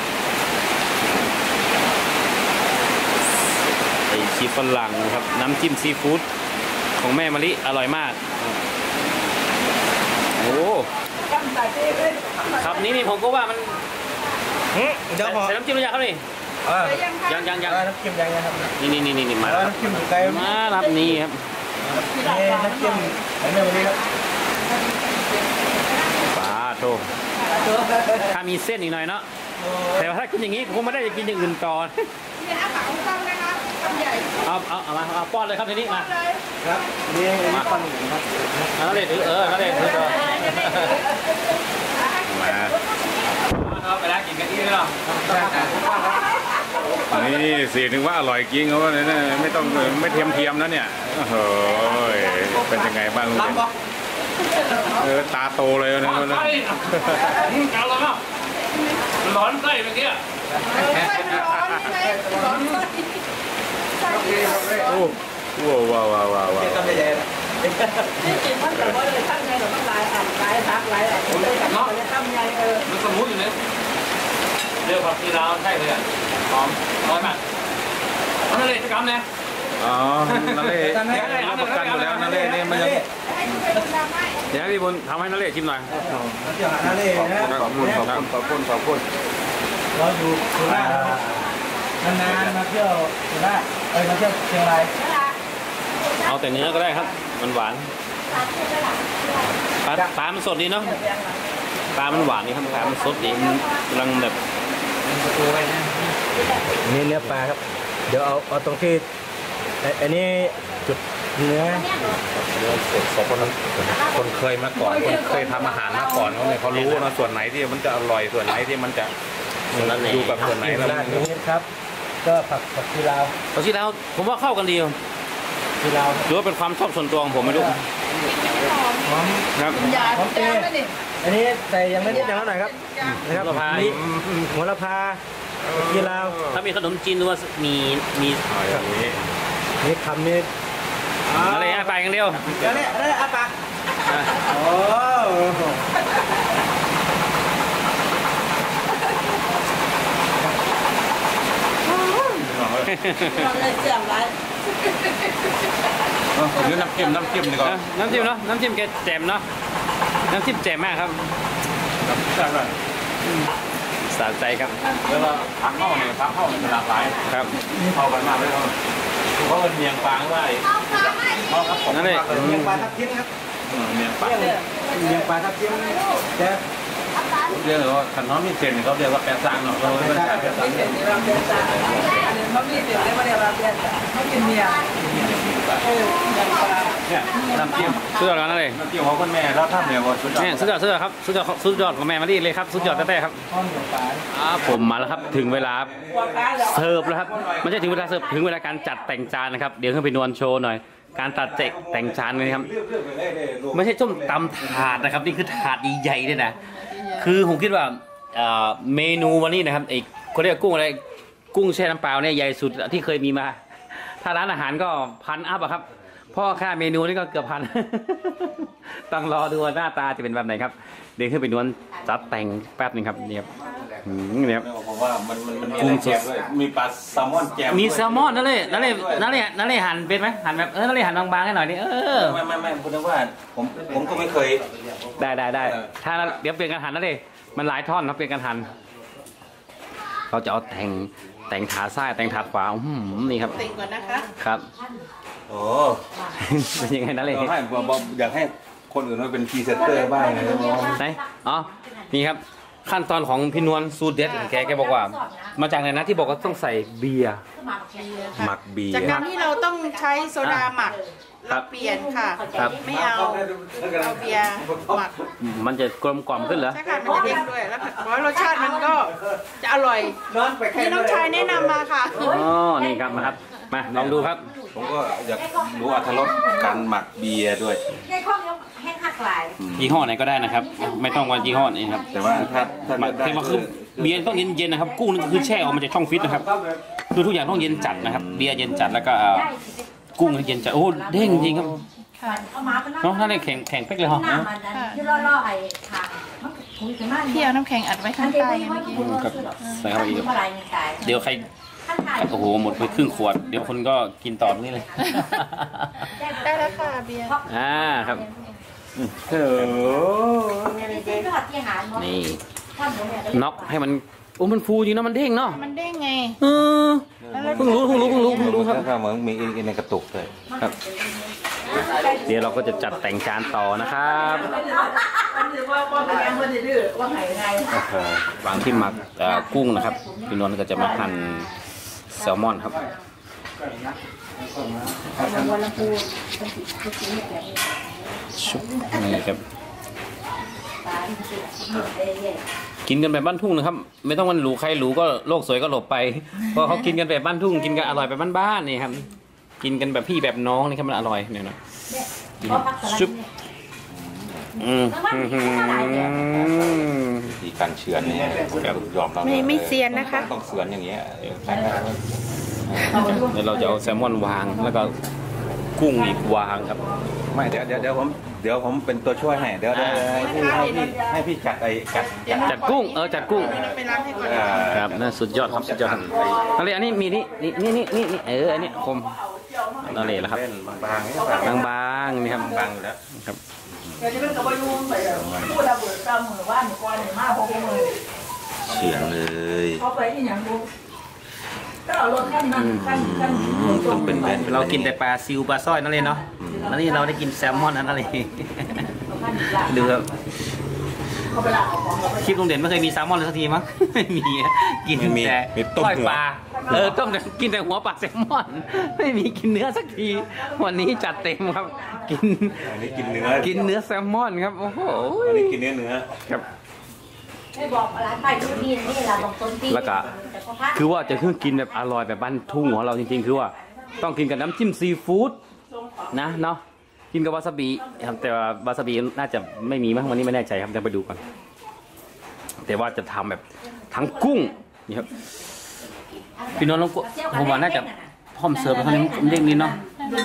ไอชีฝรั่งครับน้ำจิ้มซีฟู้ดของแม่มะลิอร่อยมากโอ้ครับนี่ผมก็ว่ามันเดี๋ยวพอใส่น้ำจิ้มหรือยังครับนี่ยังน้ำจิ้มยังไงครับนี่มาแล้วน้ำจิ้มไก่มารับนี่ครับน้ำจิ้มไอ้แม่วันนี้ครับปลาโถถ้ามีเส้นอีกหน่อยเนาะแต่ว่าถ้ากินอย่างนี้คงไม่ได้จะกินอย่างอื่นต่อเนี่ยอาเป๋าต้องนะคะคำใหญ่เอามาป้อนเลยครับทีนี้มาครับนี่มาปั้นหมูครับนั่นเลยถือนั่นเลยถือตัวมาเอาไปแล้วกินกันที่นี่เนาะนี่สิถึงว่าอร่อยจริงเขาว่าเนี่ยไม่ต้องไม่เทียมนะเนี่ยโอ้โหเป็นยังไงบ้างลุงเด่นตาโตเลยนะร้อนไส้เอาแล้วเนาะร้อนไส้เมื่อกี้โอ้ว้าวทำใหญ่ๆนี่จริงมันแต่ว่าเลยทำไงเราต้องหลายอันหลายพักหลายอันเลยทำไงมันสมูทอยู่เนี่ยเรียกว่าที่เราใช่เลยอ่ะหอมร้อนมากนั่นเลยจะกำเนี่ยอ๋อนั่นเลยรับประกันอยู่แล้วนั่นเลยนี่มันยังเดี๋ยวพี่บุญทำให้นั่นเลยชิมหน่อยเดี๋ยวหาหน้าเล่นะขอบคุณเราอยู่สุราษฎร์นานๆมาเที่ยวสุราษฎร์มาเที่ยวเชียงรายเอาแต่เนื้อก็ได้ครับมันหวานปลามันสดดีเนาะปลามันหวานนี่ครับปลามันสดดีมันกำลังแบบนี่เนื้อปลาครับเดี๋ยวเอาตรงที่อันนี้จุดเนื้อคนเคยมาก่อนคนเคยทำอาหารมาก่อนเขารู้นะส่วนไหนที่มันจะอร่อยส่วนไหนที่มันจะดูแบบส่วนไหนแล้วนี้ครับก็ผักชีลาวตอนที่แล้วผมว่าเข้ากันดีชีลาวหรือว่าเป็นความชอบส่วนตัวของผมไม่รู้หอมครับยาแก้วนี่อันนี้ใส่อย่างนิดอย่างละหน่อยครับนะครับนี่หัวละพาชีลาวถ้ามีขนมจีนหรือว่ามีอย่างนี้นี่คำนี้อะไรฮะไปอย่างเดียวเดี๋ยวนี้ได้อาปากโอ้เลยเสียงไรเดี๋ยวน้ำจิ้มดีกว่าน้ำจิ้มเนาะน้ำจิ้มแกแจ่มเนาะน้ำจิ้มแจ่มมากครับใช่ไหมสะใจครับแล้วก็ผักเข้าเนี่ยหลากหลายครับเข้ากันมากเลยเพราะมันเมียงปางได้ครับผมนั่นเลยเมียงปลาทับทิมครับเมียงปางเมียงปลาทับทิมแต่เรียกว่าขันน้องมีเศษเขาเรียกว่าแปะซางเนาะเขาไม่ใช่แปะซางเขามีเสียงได้มาเรียกว่าเพื่อนเขากินเมียเนี่ยน้ำจิ้มสุดยอดกันนั่นเลยน้ำจิ้มของคุณแม่แล้วท่านเนี่ยว่าสุดยอดเนี่ยสุดยอดครับสุดยอดของแม่มาดีเลยครับสุดยอดแท้ๆครับผมมาแล้วครับถึงเวลาเสิร์ฟแล้วครับไม่ใช่ถึงเวลาเสิร์ฟถึงเวลาการจัดแต่งจานนะครับเดี๋ยวขึ้นไปนวลโชว์หน่อยการตัดแต่งจานเลยครับไม่ใช่ส้มตำถาดนะครับนี่คือถาดใหญ่ๆเลยนะคือผมคิดว่าเมนูวันนี้นะครับไอ้เขาเรียกกุ้งอะไรกุ้งแช่น้ำเปล่าเนี่ยใหญ่สุดที่เคยมีมาถ้าร้านอาหารก็1,000 อัพอะครับพ่อค่าเมนูนี่ก็เกือบ1,000 ต้องรอดูว่าหน้าตาจะเป็นแบบไหนครับเดี๋ยวขึ้นไปนวลจัดแต่งแป๊บนึงครับเนี่ยครับเนี่ยครับผมว่ามันมีอะไรแจมด้วยมีปลาแซลมอนแจมมีแซลมอนนั่นเลยหั่นเป็นไหมหั่นแบบนั่นเลยหั่นบางๆให้หน่อยนี่ไม่คุณนึกว่าผมก็ไม่เคยได้ถ้าเดี๋ยวเปลี่ยนกันหั่นนั่นเลยมันหลายท่อนครับเปลี่ยนกันหั่นเราจะเอาแต่งถาดซ้ายแต่งถาดขวานี่ครับแต่งก่อนนะคะครับโอ้เป็นยังไงนั่นเลยอยากให้คนอื่นมาเป็นพรีเซนเตอร์บ้างเลยไหนอ๋อนี่ครับขั้นตอนของพี่นวลสูตรเด็ดของแกบอกว่ามาจากไหนนะที่บอกว่าต้องใส่เบียร์หมักเบียร์จากการที่เราต้องใช้โซดาหมักเราเปลี่ยนค่ะไม่เอาเบียร์หมักมันจะกลมกล่อมขึ้นเหรอใช่ค่ะมันจะเด้งด้วยแล้วรสชาติมันก็จะอร่อยนี่น้องชายแนะนำมาค่ะอ๋อนี่ครับมาครับมาลองดูครับผมก็อยากรู้อรรถรสการหมักเบียร์ด้วยยี่ห้อไหนก็ได้นะครับไม่ต้องว่ายี่ห้อนี้ครับแต่ว่าถ้าคือเบียร์ต้องเย็นๆนะครับกุ้งนี่คือแช่ออกมาจากช่องฟิตนะครับคือทุกอย่างต้องเย็นจัดนะครับเบียร์เย็นจัดแล้วก็กุ้งเย็นจัดโอ้เด้งจริงครับเนาะถ้าได้แข็งเป๊กเลยเหรอพี่เอาน้ำแข็งอัดไว้ข้างใต้เมื่อกี้ใส่เข้าไปอีกเดี๋ยวใครโอ้โหหมดไปครึ่งขวดเดี๋ยวคนก็กินต่อตรงนี้เลยได้แล้วค่ะเบียร์ครับนี่น็อกให้มันมันฟูจริงเนาะมันเด้งเนาะมันเด้งไงเพิ่งรู้ครับเหมือนมีในกระตุกเลยครับเดี๋ยวเราก็จะจัดแต่งจานต่อนะครับวางที่หมักกุ้งนะครับพี่นวลก็จะมาหั่นแซลมอนครับนี่ครับกินกันแบบบ้านทุ่งนะครับไม่ต้องมันหรูใครหรูก็โลกสวยก็หลบไปเพราะเขากินกันแบบบ้านทุ่งกินกันอร่อยแบบบ้านๆนี่ครับกินกันแบบพี่แบบน้องนี่ครับมันอร่อยเนี่ยนะชุบที่การเฉือนนี่ยอมเราไม่เซียนนะคะต้องเฉือนอย่างเงี้ยเดี๋ยวเราจะเอาแซลมอนวางแล้วก็กุ้งอีกวางครับไม่เดี๋ยวผมเป็นตัวช่วยให้เดี๋ยวให้พี่จัดกุ้งจัดกุ้งครับน่าสุดยอดครับสุดยอดอะไรอันนี้มีนี่อันนี้คมอะไรล่ะครับบางนี่ครับบางอยู่แล้วครับเฉียงเลยต้องเป็นเรากินแต่ปลาซิวปลาสร้อยนั่นเลยเนาะแล้วนี่เราได้กินแซลมอนนั่นเลยดูครับคลิปโรงเรียนไม่เคยมีแซลมอนเลยสักทีมั้งไม่มีกินแต่ต้มปลาต้มแต่กินแต่หัวปลาแซลมอนไม่มีกินเนื้อสักทีวันนี้จัดเต็มครับกินเนื้อแซลมอนครับโอ้โหวันนี้กินเนื้อครับแล้วก็คือว่าจะคือกินแบบอร่อยแบบบ้านทุ่งของเราจริงๆคือว่าต้องกินกับน้ำจิ้มซีฟู้ดนะเนาะกินกับวาซาบิครับแต่ว่าวาซาบิน่าจะไม่มีมั้งวันนี้ไม่แน่ใจครับจะไปดูก่อนแต่ว่าจะทำแบบทั้งกุ้งนี่ครับพี่น้องผมว่าน่าจะพร้อมเสิร์ฟแล้วนี้เด้งนี้เนาะ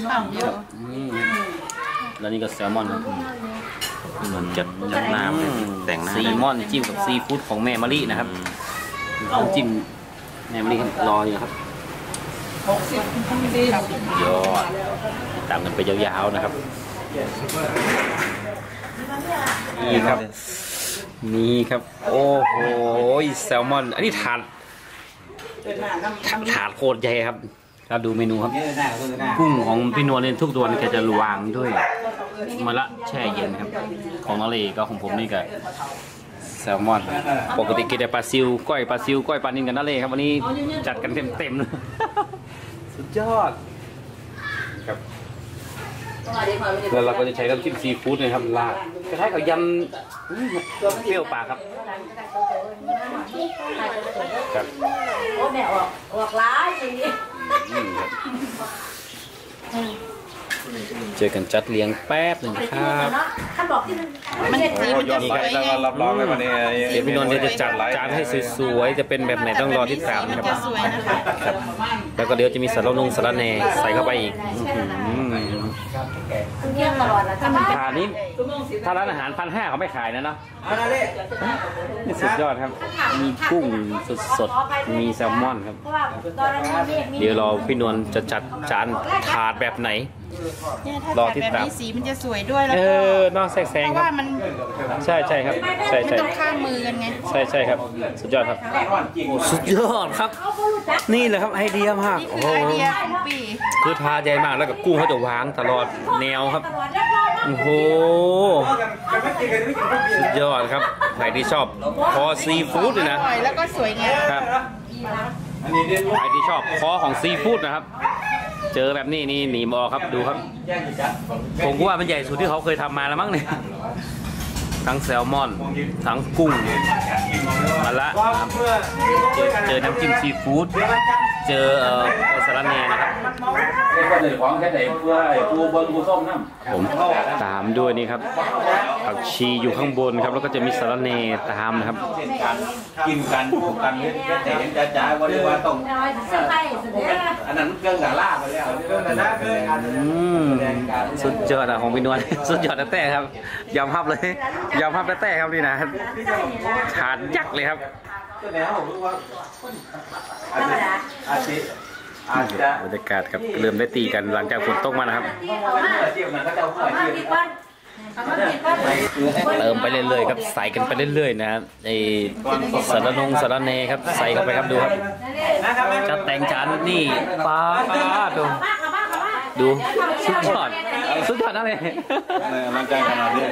แล้วนี่ก็แซลมอนเหมือนจัดน้ำแต่งหน้าซีมอนจิ้มกับซีฟู้ดของแม่มะลินะครับจิ้มแม่มะลิรออยู่ครับยอดตามกันไปยาวๆนะครับนี่ครับนี่ครับโอ้โหแซลมอนอันนี้ถาดโคตรใหญ่ครับเราดูเมนูครับกุ้งของพี่นวลเนี่ยทุกตัวนี่แกจะวางด้วยมะละแช่เย็นครับของน้องเลก็ของผมนี่ก็แซลมอนปกติกินแต่ปลาซิวก้อยปลาซิวก้อยปลานิลกันนั่นเลยครับวันนี้จัดกันเต็มๆสุดยอดครับแล้วเราก็จะใช้น้ำจิ้มซีฟู้ดนะครับราดคล้ายๆกับยำเปรี้ยวปากครับครับโอ้แม่ออกร้ายอย่างนี้เจอกันจัดเลี้ยงแป๊บหนึ่งครับท่านบอกที่มันเด็ดดีมันจะสวยไงรับรองเลยวันนี้เดี๋ยวพี่นนท์จะจัดจานให้สวยๆจะเป็นแบบไหนต้องรอที่ตามนะครับครับแล้วก็เดี๋ยวจะมีสาระสาระแหน่ใส่เข้าไปอีกเที่ยงตลอดนะท่านทานนี้ถ้าร้านอาหาร1,500เขาไม่ขายนะเนาะนี่สุดยอดครับมีกุ้งสดๆมีแซลมอนครับเพราะว่าตอนนั้นเดี๋ยวรอพี่นวลจะจัดจานถาดแบบไหนเนี่ยถ้าจัดแบบนี้สีมันจะสวยด้วยแล้วก็นอกแซงเพราะครัว่าบมันใช่ครับใช่มันต้องข้ามมือกันไงใช่ครับสุดยอดครับสุดยอดครับนี่แหละครับไอเดียมากนี่โอ้คือโหไอเดียของปีคือทาใหญ่มากแล้วกับกุ้งเขาจะวางตลอดแนวครับโอ้โหสุดยอดครับใครที่ชอบคอซีฟู้ดเลยนะอร่อยแล้วก็สวยงามครับใครที่ชอบคอของซีฟู้ดนะครับเจอแบบนี้นี่หนีมอครับดูครับผมก็ว่ามันใหญ่สุดที่เขาเคยทำมาแล้วมั้งเนี่ยทั้งแซลมอนทั้งกุ้งมาละเจอน้ำจิ้มซีฟู้ดเจอสาระแหน่นะครับผมตามด้วยนี่ครับผักชีอยู่ข้างบนครับแล้วก็จะมีสาระแหน่ตามนะครับกินกันถูกกันเห็นจ้าว่าเรียกว่าต้องอันนั้นเครื่องกะลาไปแล้วเครื่องกะลาเครื่องสุดยอดอะของพี่นวล สุดยอดแต่ครับยอมรับเลยยอมรับแต่ครับนี่นะถาดยักษ์เลยครับบรรยากาศครับเริ่มได้ตีกันหลังจากฝนตกมานะครับเติมไปเรื่อยๆครับใส่กันไปเรื่อยๆนะไอสาระแหน่ครับใส่เข้าไปครับดูครับจะแต่งจานนี่ป้าดูสุดยอดนะเลยร่างกายขนาดนี้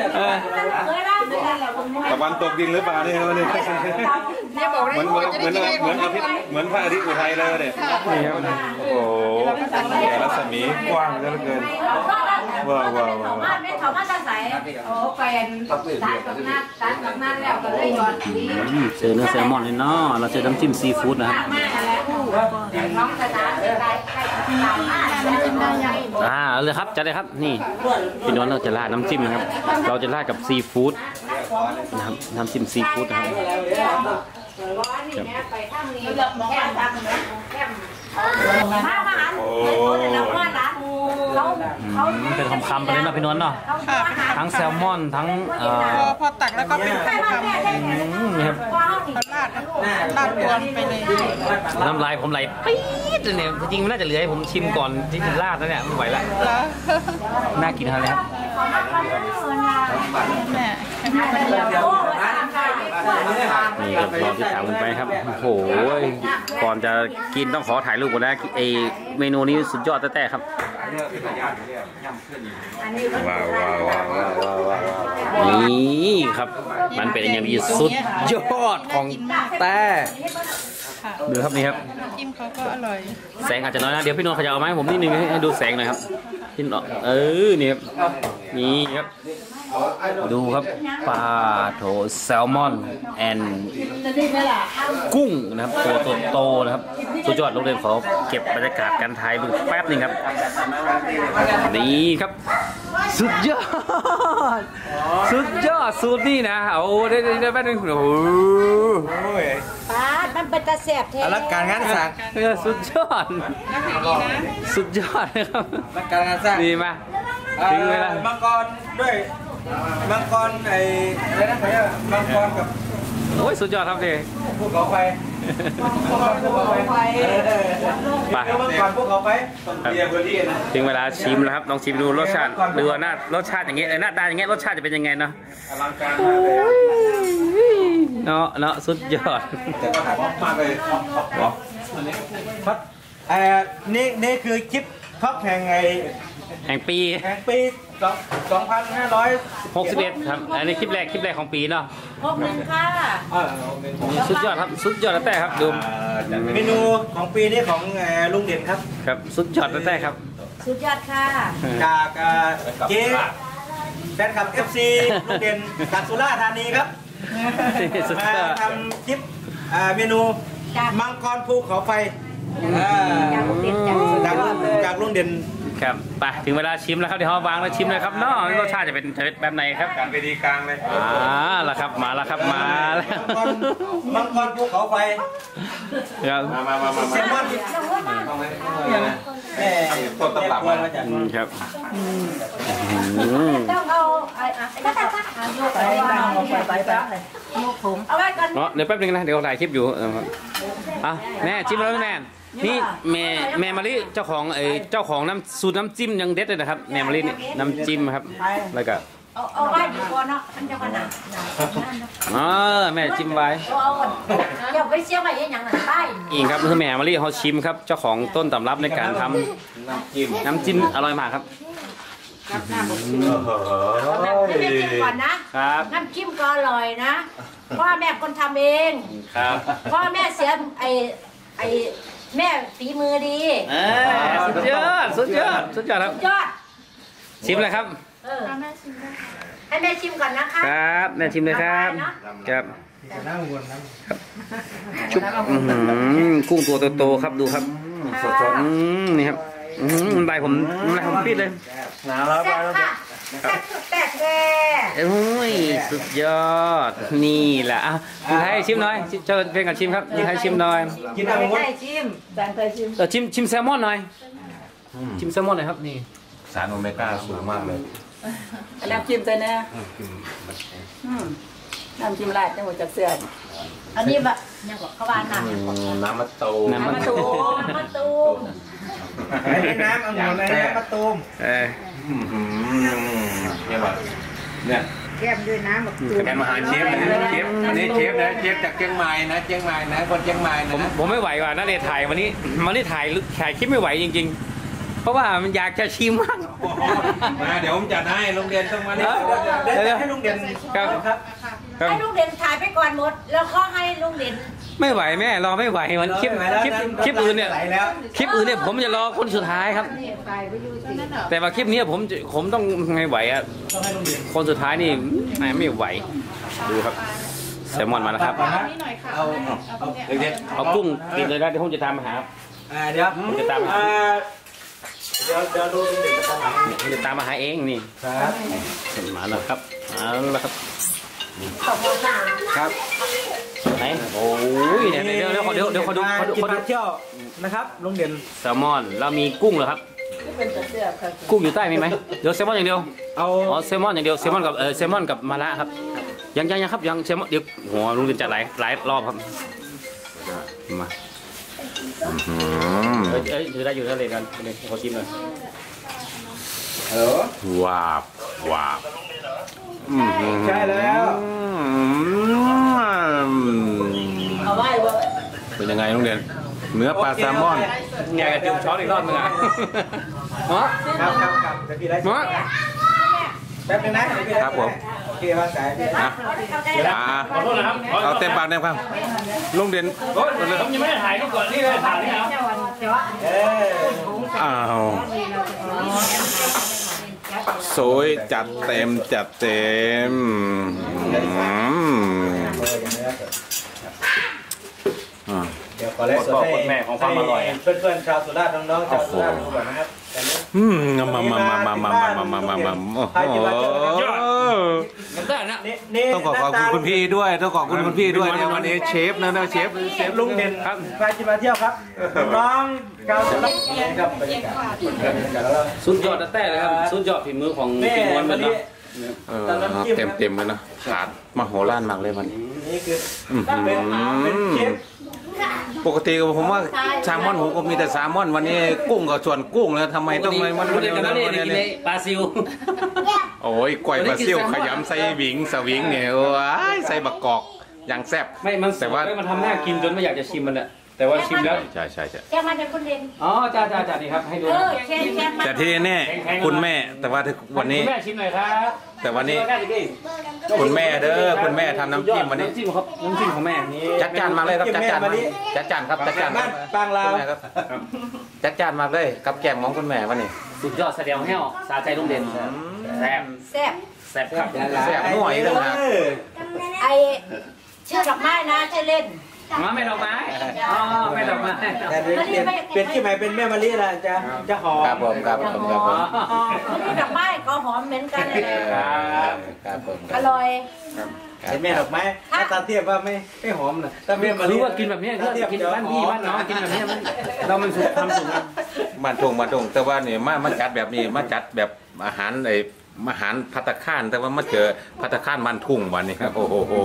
ตะวันตกดินหรือเปล่าเนี่ยวันนี้เหมือนพระอาทิตย์อุทัยเลยเนี่ยโอ้โหแต่รัศมีกว้างเหลือเกินว้าวเขามาจะใส่โอ้เป็นตัดกับน้ำแล้วก็เลยย้อนดีเจอเนื้อแซลมอนเลยเนาะเราเจอน้ำจิ้มซีฟู้ดนะครับเลยครับจัดเลยครับนี่พี่น้องเราจะราดน้ำจิ้มนะครับเราจะราดกับซีฟู้ดนะครับน้ำจิ้มซีฟู้ดนะครับเป็นคำๆไปเลยเนาะพี่นวลเนาะทั้งแซลมอนทั้งพอตักแล้วก็เป็นคำนี่ครับราดรวมไปเลยน้ำลายผมไหลปี๊ดเลยเนี่ยจริงๆมันน่าจะเหลือให้ผมชิมก่อนที่จะราดแล้วเนี่ยไม่ไหวละน่ากินอะไรครับแม่นี่ก็รอที่ตามกันไปครับโอ้โหก่อนจะกินต้องขอถ่ายรูปก่อนนะไอเมนูนี้สุดยอดแต่ครับว้าวนี่ครับมันเป็นอย่างที่สุดยอดของแต่ดูครับนี่ครับจิ้มเขาก็อร่อยแสงอาจจะน้อยนะเดี๋ยวพี่นนท์ขยับมาให้ผมนิดนึงให้ดูแสงหน่อยครับพี่นนท์นี่ครับนี่ครับดูครับปลาโถแซลมอนแอนกุ้งนะครับตัวโตๆนะครับสุดยอดโรงเรียนขอเก็บบรรยากาศการถ่ายรูปแป๊บนึงครับนี่ครับสุดยอดสูตรนี่นะเอาได้แป๊บนึงโอ้ยปลามันเป็นตะแสบแท้อลังการงานสร้างสุดยอดนะครับอลังการงานสร้างดีมาถึงเวลามังกรด้วยมังกรอะไรนะมังกรกับโอ้ยสุดยอดครับดิพวกเขาไปพวกเขาไปไปก่อนพวกเขาไปเรียกพื้นที่นะถึงเวลาชิมแล้วครับลองชิมดูรสชาติดูว่ารสชาติอย่างเงี้ยหน้าตาอย่างเงี้ยรสชาติจะเป็นยังไงเนาะอลังการมากเลยเนาะสุดยอดแต่ก็หายมากเลยครับนี่คือคลิปท็อปแห่งแห่งปี 2561 ครับอันนี้คลิปแรกของปีเนาะ 61ค่ะสุดยอดครับสุดยอดแต่ครับดูเมนูของปีนี้ของลุงเด่นครับครับสุดยอดแต่ครับสุดยอดค่ะจากเจ๊แฟนคลับ FC ลุงเด่นจากสุราษฎร์ธานีครับสุดมายอดทำคลิปเมนูมังกรภูเขาไฟจากลุงเด่นจากลุงเด่นครับไปถึงเวลาชิมแล้วครับเดี๋ยวเราวางแล้วชิมเลยครับเนาะรสชาติจะเป็นแบบไหนครับการไปดีกลางเลยแล้วครับมาแล้วครับมาแล้วมังกรภูเขาไฟครับมาเซลมอน แม่ต้นตำรับมาจากครับต้องเอาโยกไปโยกผมเอาไว้ก่อนเดี๋ยวแป๊บนึงนะเดี๋ยวถ่ายคลิปอยู่แม่ชิมแล้วแม่นี่แม่มาลิเจ้าของน้ำสูตรน้ำจิ้มยังเด็ดเลยนะครับแม่มาลินี่น้ำจิ้มครับแล้วก็เอาไว้ดีกว่าเนาะมันจะกันนะแม่จิ้มไว้เอาเดี๋ยวไปเสียไว้ยังอย่างนั้นไปอีกครับคือแม่มาลิเขาชิมครับเจ้าของต้นตำรับในการทำน้ำจิ้มอร่อยมากครับน้ำจิ้มก่อนนะครับน้ำจิ้มก็อร่อยนะพ่อแม่คนทำเองครับพ่อแม่เสียไอแม่ฝีมือดีสุดยอดครับยอดชิมเลยครับให้แม่ชิมก่อนนะคะครับแม่ชิมเลยครับครับชุบกุ้งตัวโตๆครับดูครับสดๆนี่ครับลายผมปิดเลยหนาวแล้วแซ่บค่ะแซ่บสุดแซ่บแท้โอ้ยสุดยอดนี่แหละมีใครชิมหน่อยเชิญเพื่อนกันชิมครับมีใครชิมหน่อยกินอะไรวะชิมชิมแซลมอนหน่อยชิมแซลมอนหน่อยครับนี่สารโอเมก้าสูงมากเลยน้ำจิ้มใส่แน่น้ำจิ้มราดจังหวัดจักเสียบอันนี้แบบยังบอกเขาว่าน้ำน้ำมะตูมน้ำมะตูมไอ้น้ำองุ่นไอ้น้ำมะตูมเนี่ยแบบเนี่ยแก้มด้วยน้ำแบบตูมแกมาหาเชฟนะเชฟอันนี้เชฟนะเชฟจากเชียงใหม่นะคนเชียงใหม่นะผมไม่ไหวว่ะนั่นเลยถ่ายวันนี้ถ่ายคลิปไม่ไหวจริงๆเพราะว่ามันอยากจะชิมมากมาเดี๋ยวผมจัดให้โรงเรียนต้องมาเดี๋ยวให้ลุงเด่นครับให้ลุงเด่นถ่ายไปก่อนหมด แล้วก็ให้ลุงเด่นไม่ไหวแม่รอไม่ไหวมันคลิปอื่นเนี่ยผมจะรอคนสุดท้ายครับ แต่ว่าคลิปนี้ผมต้องไม่ไหวอ่ะคนสุดท้ายนี่ไม่ไหวดูครับแซลมอนมาแล้วครับ เอากุ้งติดเลยนะเดี๋ยวผมจะตามมาหาเดี๋ยวผมจะตามมาเดี๋ยวดูลุงเด่นจะทำอะไรผมจะตามมาหาเองนี่ครับมาแล้วครับเอาแล้วครับครับไหนโอ้ยเดี๋ยวขอดูกินมาเที่ยวนะครับลุงเด่นแซลมอนแล้วมีกุ้งเหรอครับกุ้งอยู่ใต้มีไหมเดี๋ยวแซลมอนอย่างเดียวเอาแซลมอนอย่างเดียวแซลมอนกับมะระครับยังครับยังแซลมอนเดี๋ยวโหลุงเรียนจัดหลายรอบครับมาถือได้อยู่ทะเลกันเลยขอชิมหน่อยว้าวใช่แล้วเอาไว้ว่าเป็นยังไงลุงเด่นเนื้อปลาแซลมอนอยากจะจิ้มช้อนอีกรอบนึงอ่ะเนาะครับเดี๋ยวพี่ไลฟ์เนาะแป๊บนึงนะครับผมโอเคว่าสายขอโทษนะครับเอาเต็มปากเต็มคำลุงเด่นผมยังไม่ได้ถ่ายรูปก่อนนี่เลยถ่ายนี่ครับอ้าวสวยจัดเต็มเดี๋ยวขอไลฟ์สดให้เพื่อนๆชาวสุราษฎร์น้องๆชาวสุราษฎร์ดูก่อนนะครับต้องขอบคุณคุณพี่ด้วยในวันนี้เชฟนะเชฟลุงเด่นครับพาจิมาเที่ยวครับน้องชาวสุราษฎร์ครับบรรยากาศสุดยอดแต่เลยครับสุดยอดฝีมือของพี่นวลมันเนาะเต็มเลยนะขาดมโหฬารมากเลยวันนี้นี่คือเป็นเชฟปกติผมว่าแซลมอนผมก็มีแต่แซลมอนวันนี้กุ้งก็ส่วนกุ้งแล้วทำไมต้องมันเด็กกันนั่นเลยกินในปลาซิวโอ้ยก๋วยปลาซิ่วขยำใส่หวิงสวิงเนี่ยโอ้ยใส่บักกอกอย่างแซ่บไม่มันแต่ว่ามันทำหน้ากินจนไม่อยากจะชิมมันแหละแต่ว่าชิมแล้วใช่แจ้งมาจากคนเรียนอ๋อจ้านี่ครับให้ดูแต่ที่แน่คุณแม่แต่ว่าวันนี้คุณแม่ชิมหน่อยครับแต่วันนี้คุณแม่เด้อคุณแม่ทำน้ำจิ้มวันนี้น้ำจิ้มครับน้ำจิ้มของแม่นี่จัดจานมาเลยครับจัดจานครับจัดจานบ้านปางลาวครับจัดจานมาเลยกับแกงของคุณแม่วันนี้สุดยอดแสดงให้ออกสาใจลุงเด่นแซ่บครับแซ่บหน่อยเลยนะไอชื่อดอกไม้นะชื่อเล่นไม่ดอกไม้อ๋อไม่ดอกไม้เป็นที่ไหนเป็นแม่มะลินะจะหอมครับผมดอกไม้ก็หอมเหมือนกันเลยครับผมอร่อยเป็นแม่ดอกไม้ถ้าตาเทียบว่าไม่หอมนะถ้าแม่มะลิว่ากินแบบนี้ก็กินบ้านพี่บ้านน้องกินแบบนี้เรามันสุกทำสุกบ้านตรงแต่ว่าเนี่ยมาจัดแบบนี้มาจัดแบบอาหารอาหารภัตตาคารแต่ว่ามาเจอภัตตาคารบ้านทุ่งวันนี้ครับโอ้โห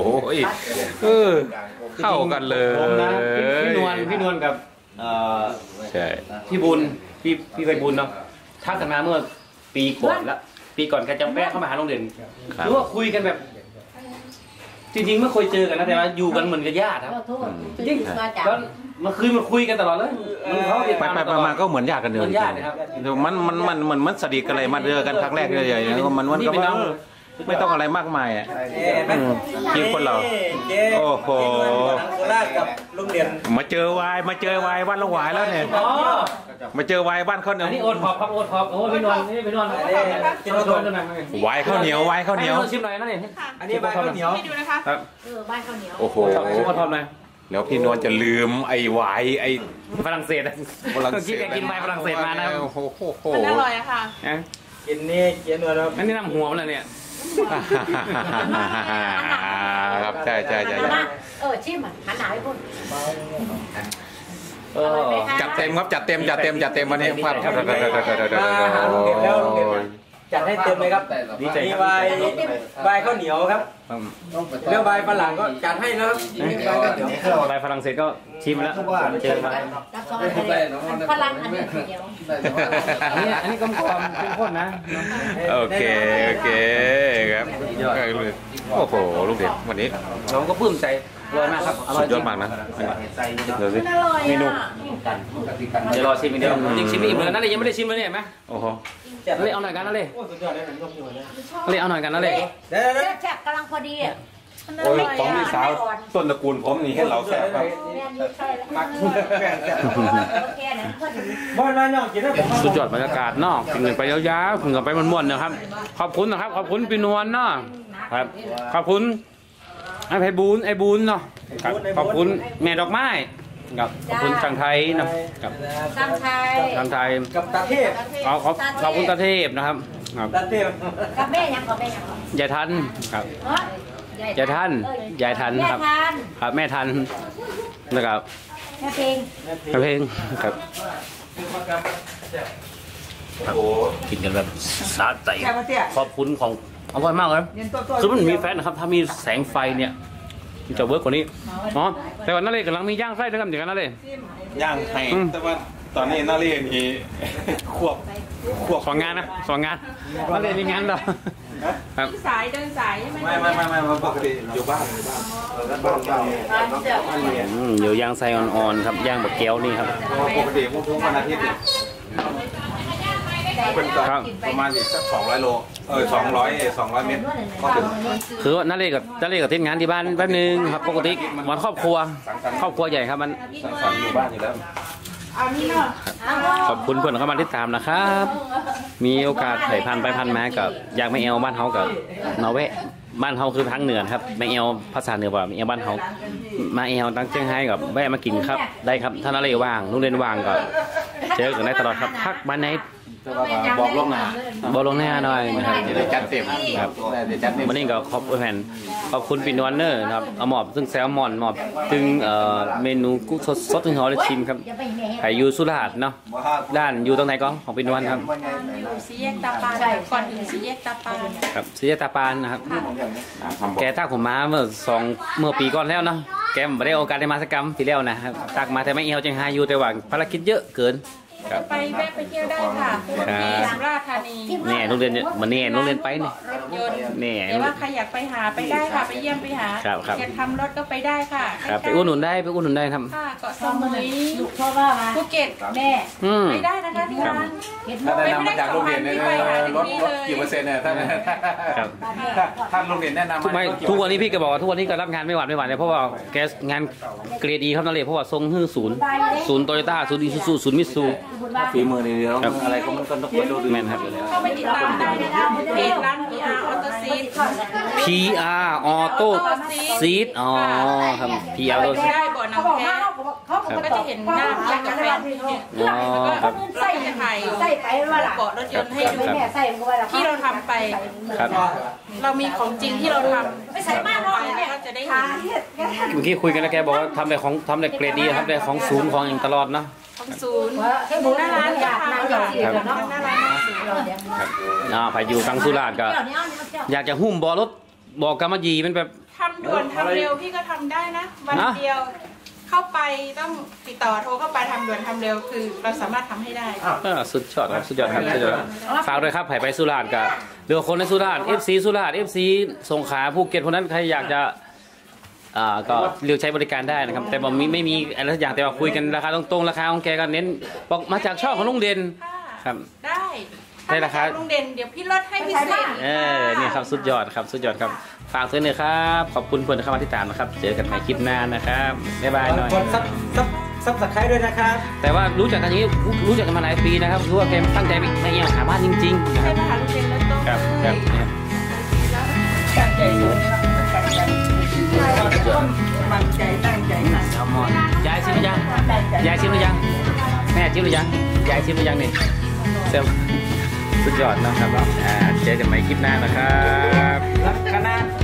เข้ากันเลยพี่นวลกับใช่พี่บุญพี่ไปบุญเนาะทักกันมาเมื่อปีก่อนแล้วปีก่อนแกจะแวะเข้ามาหาโรงเรียนหรือว่าคุยกันแบบจริงๆไม่เคยเจอกันนะแต่ว่าอยู่กันเหมือนกับญาติครับจริงแล้วมาคืนมาคุยกันตลอดเลยไปมาก็เหมือนญาติกันเลยมันสนิทกันเลยมาเจอกันครั้งแรกเลยมันก็ไม่ต้องอะไรมากมายอ่ะกินคนเราโอ้โหกับโรงเรียนมาเจอวายบ้านละวายแล้วเนี่ยมาเจอวายบ้านข้าวเหนียวนี่โอดพอบครับโอดพอบโอ้พี่นวลกินโอดพอบด้วยนะวายข้าวเหนียวชิมหน่อยนั่นเองอันนี้วายข้าวเหนียวให้ดูนะคะบ้านข้าวเหนียวโอ้โหชิมโอดพอบหน่อยแล้วพี่นวลจะลืมไอ้วายไอ้ฝรั่งเศสแกกินวายฝรั่งเศสมานะโอ้โหมันอร่อยอะค่ะกินนี่กินอะไรอันนี้น้ำหัวมันเลยเนี่ยครับใช่ชิมหันหน้าให้คุณจัดเต็มครับจัดเต็มวันนี้ครับจัดให้เต็มเลยครับดีใจใบข้าวเหนียวครับเรื่องใบฝรั่งก็จัดให้นะครับใบฝรั่งเศสก็ชิมแล้วเจอมาฝรั่งอันนี้เดียวอันนี้ก็ความเข้มข้นนะโอเคครับโอ้โหลูกเด็กวันนี้เราก็ปลื้มใจอร่อยมากครับสุดยอดมากนะเดี๋ยวสิเมนูเดี๋ยวรอชิมอีกเดียวยังชิมไม่อิ่มเลยนั่นเลยยังไม่ได้ชิมเลยเนี่ยไหมโอ้โหเลยเอาหน่อยกันนั่นเลยเลยเอาหน่อยกันนั่นเลยแซ่บกำลังพอดีอ่ะโอ้ยของพี่สาวต้นตระกูลผมนี่ให้เราแซ่บครับสุดยอดบรรยากาศเนาะกินกันไปยาวๆกินกันไปม่วนๆนะครับขอบคุณนะครับขอบคุณพี่นวลเนาะครับขอบคุณไอ้บุญเนาะขอบคุณแม่ดอกไม้กับขอบคุณทางไทยนะครับทางไทยกับตาเทพขอบคุณตาเทพนะครับตาเทพกับแม่ยังยายทันครับยายทันครับครับแม่ทันนะครับแม่เพลงครับกินกันแบบสาใจขอบคุณของอร่อยมากเลยคือมันมีแฟนนะครับถ้ามีแสงไฟเนี่ยจะเวิร์กกว่านี้อ๋อแต่ว่านั่นเลยกำลังมีย่างไส้ด้วยกันอย่างนั้นนั่นเลยย่างไส้แต่ว่าตอนนี้นั่นเลยนี่ควบ 2 งานนั่นเลยมีงานเหรอครับสายเดินสายไม่ปกติอยู่บ้านอยู่ย่างไส้อ่อนๆครับย่างแบบแก้วนี่ครับปกติทุกวันอาทิตย์เป็นประมาณสัก200 โล200 เมตรก็ถึงคือนั่นเลยกับที่งานที่บ้านแป๊บนึงครับปกติวันครอบครัวใหญ่ครับมันอยู่บ้านอยู่แล้วขอบคุณเพื่อนเข้ามาติดตามนะครับมีโอกาสผ่านไปผ่านมากับอยากไม่เอวบ้านเฮากับนอร์เวย์บ้านเฮาคือทางเหนือครับไม่เอวภาษาเหนือว่าไม่เอวบ้านเฮามาเอวตั้งเชียงไฮ้กับแวะมากินครับได้ครับถ้านั่นเลยว่างนุ่งเรียนว่างก็เจอกันได้ตลอดครับพักบ้านไหนบอกล่วงหน้าบอกลงหน้าหน่อยนะครับจะได้จัดเต็มครับจะจัดเต็มวันนี้ก็ขอบคุณพี่นวลเนอร์ครับเอาหมอบซึ่งแซลมอนหมอบซึ่งเมนูกุ้งสดๆถึงเขาได้ชิมครับไข่ยูสุราษฎร์เนาะด้านอยู่ตรงไหนก้องของพี่นวลครับอยู่สี่แยกตาปานก่อนถึงสี่แยกตาปานครับศรีตาปานนะครับแกทักผมมาเมื่อปีก่อนแล้วเนาะแกไม่ได้โอกาสได้มาสักกรรมที่แล้วนะครับตักมาแต่ไม่เอวจังหาอยู่แต่ว่าภารกิจเยอะเกินครับไปแวะไปเที่ยวได้ค่ะที่สุราษฎร์ธานีเนี่ยโรงเรียนมันเนี่ยโรงเรียนไปเนี่ยรถยนต์เนี่ยแต่ว่าใครอยากไปหาไปได้ค่ะไปเยี่ยมไปหาครับอยากทำรถก็ไปได้ค่ะครับไปอุดหนุนได้ครับค่ะเกาะสมุยลูกพ่อว่ามาภูเก็ตแม่ไปได้นะคะที่ร้านถ้าแนะนำมาจากโรงเรียนเนี่ยลดกี่เปอร์เซ็นต์เนี่ยท่านโรงเรียนแนะนำทุกวันนี้พี่ก็บอกว่าทุกวันนี้ก็รับงานไม่หวาดเลยเพราะว่าแกงานเกรดดีครับนั่นเลยเพราะว่าทรงฮื้อศูนย์โตโยต้าศูนย์อิซูซูศูนย์มิตซูฝีมือนี่เราอะไรก็มันก็ต้องไปดูแมนครับเข้าไปติดตามได้นะคะเพจร้าน PR Auto Seat PR Auto Seat อ๋อครับ PR ไป Auto Seat ได้บ่อน้ำแพ้ก็จะเห็นหน้าแจ็คกับแฟนพี่เนี่ยอ๋อครับเราจะถ่ายใส่ไปว่าล่ะเกาะรถยนต์ให้ดูแม่ใส่ก็ว่าล่ะที่เราทำไปครับเรามีของจริงที่เราทำไม่ใส่มากไปแล้วก็จะได้เห็นเมื่อกี้คุยกันแล้วแกบอกว่าทำแต่เกรดดีทำแต่ของศูนย์ของอย่างตลอดเนาะของศูนย์หน้าร้านก็ทำค่ะหน้าร้านศูนย์ครับไปอยู่ตังสุราษฎร์ก็อยากจะหุ้มบ่อรถบ่อกำมะหยี่มันแบบทำด่วนทำเร็วพี่ก็ทำได้นะวันเดียวเข้าไปต้องติดต่อโทรเข้าไปทำด่วนทำเร็วคือเราสามารถทำให้ได้สุดยอดครับสุดยอดครับสุดยอดฝากด้วยครับไปสุราษฎร์กับเรือคนในสุราษฎร์ FC สุราษฎร์ FC สงขลาภูเก็ตคนนั้นใครอยากจะก็เลือกใช้บริการได้นะครับแต่บอกไม่มีอะไรสักอย่างแต่ว่าคุยกันราคาตรงๆราคาของแกก็เน้นบอกมาจากช่องของลุงเด่นครับได้ราคาลุงเด่นเดี๋ยวพี่ลดให้พิเศษนี่ครับสุดยอดครับสุดยอดครับฝากด้วยนะครับขอบคุณเพื่อนที่เข้ามาติดตามนะครับเจอกันใหม่คลิปหน้านะครับบ๊ายบายหน่อยกดซับสไครต์ด้วยนะครับแต่ว่ารู้จักกันอย่างนี้รู้จักกันมาหลายปีนะครับรู้ว่าแกตั้งใจไม่เอี่ยมหาบ้านจริงๆนะคให้รับมาหาลุงเด่นแล้วต้องครับครับตั้งใจสูงตั้งใจตั้งใจหนักเอาหมอนยายชิมหรือยังยายชิมหรือยังแม่ชิมหรือยังยายชิมหรือยังนี่เซลสุดยอดนะครับเจอกันใหม่คลิปหน้านะครับคณะ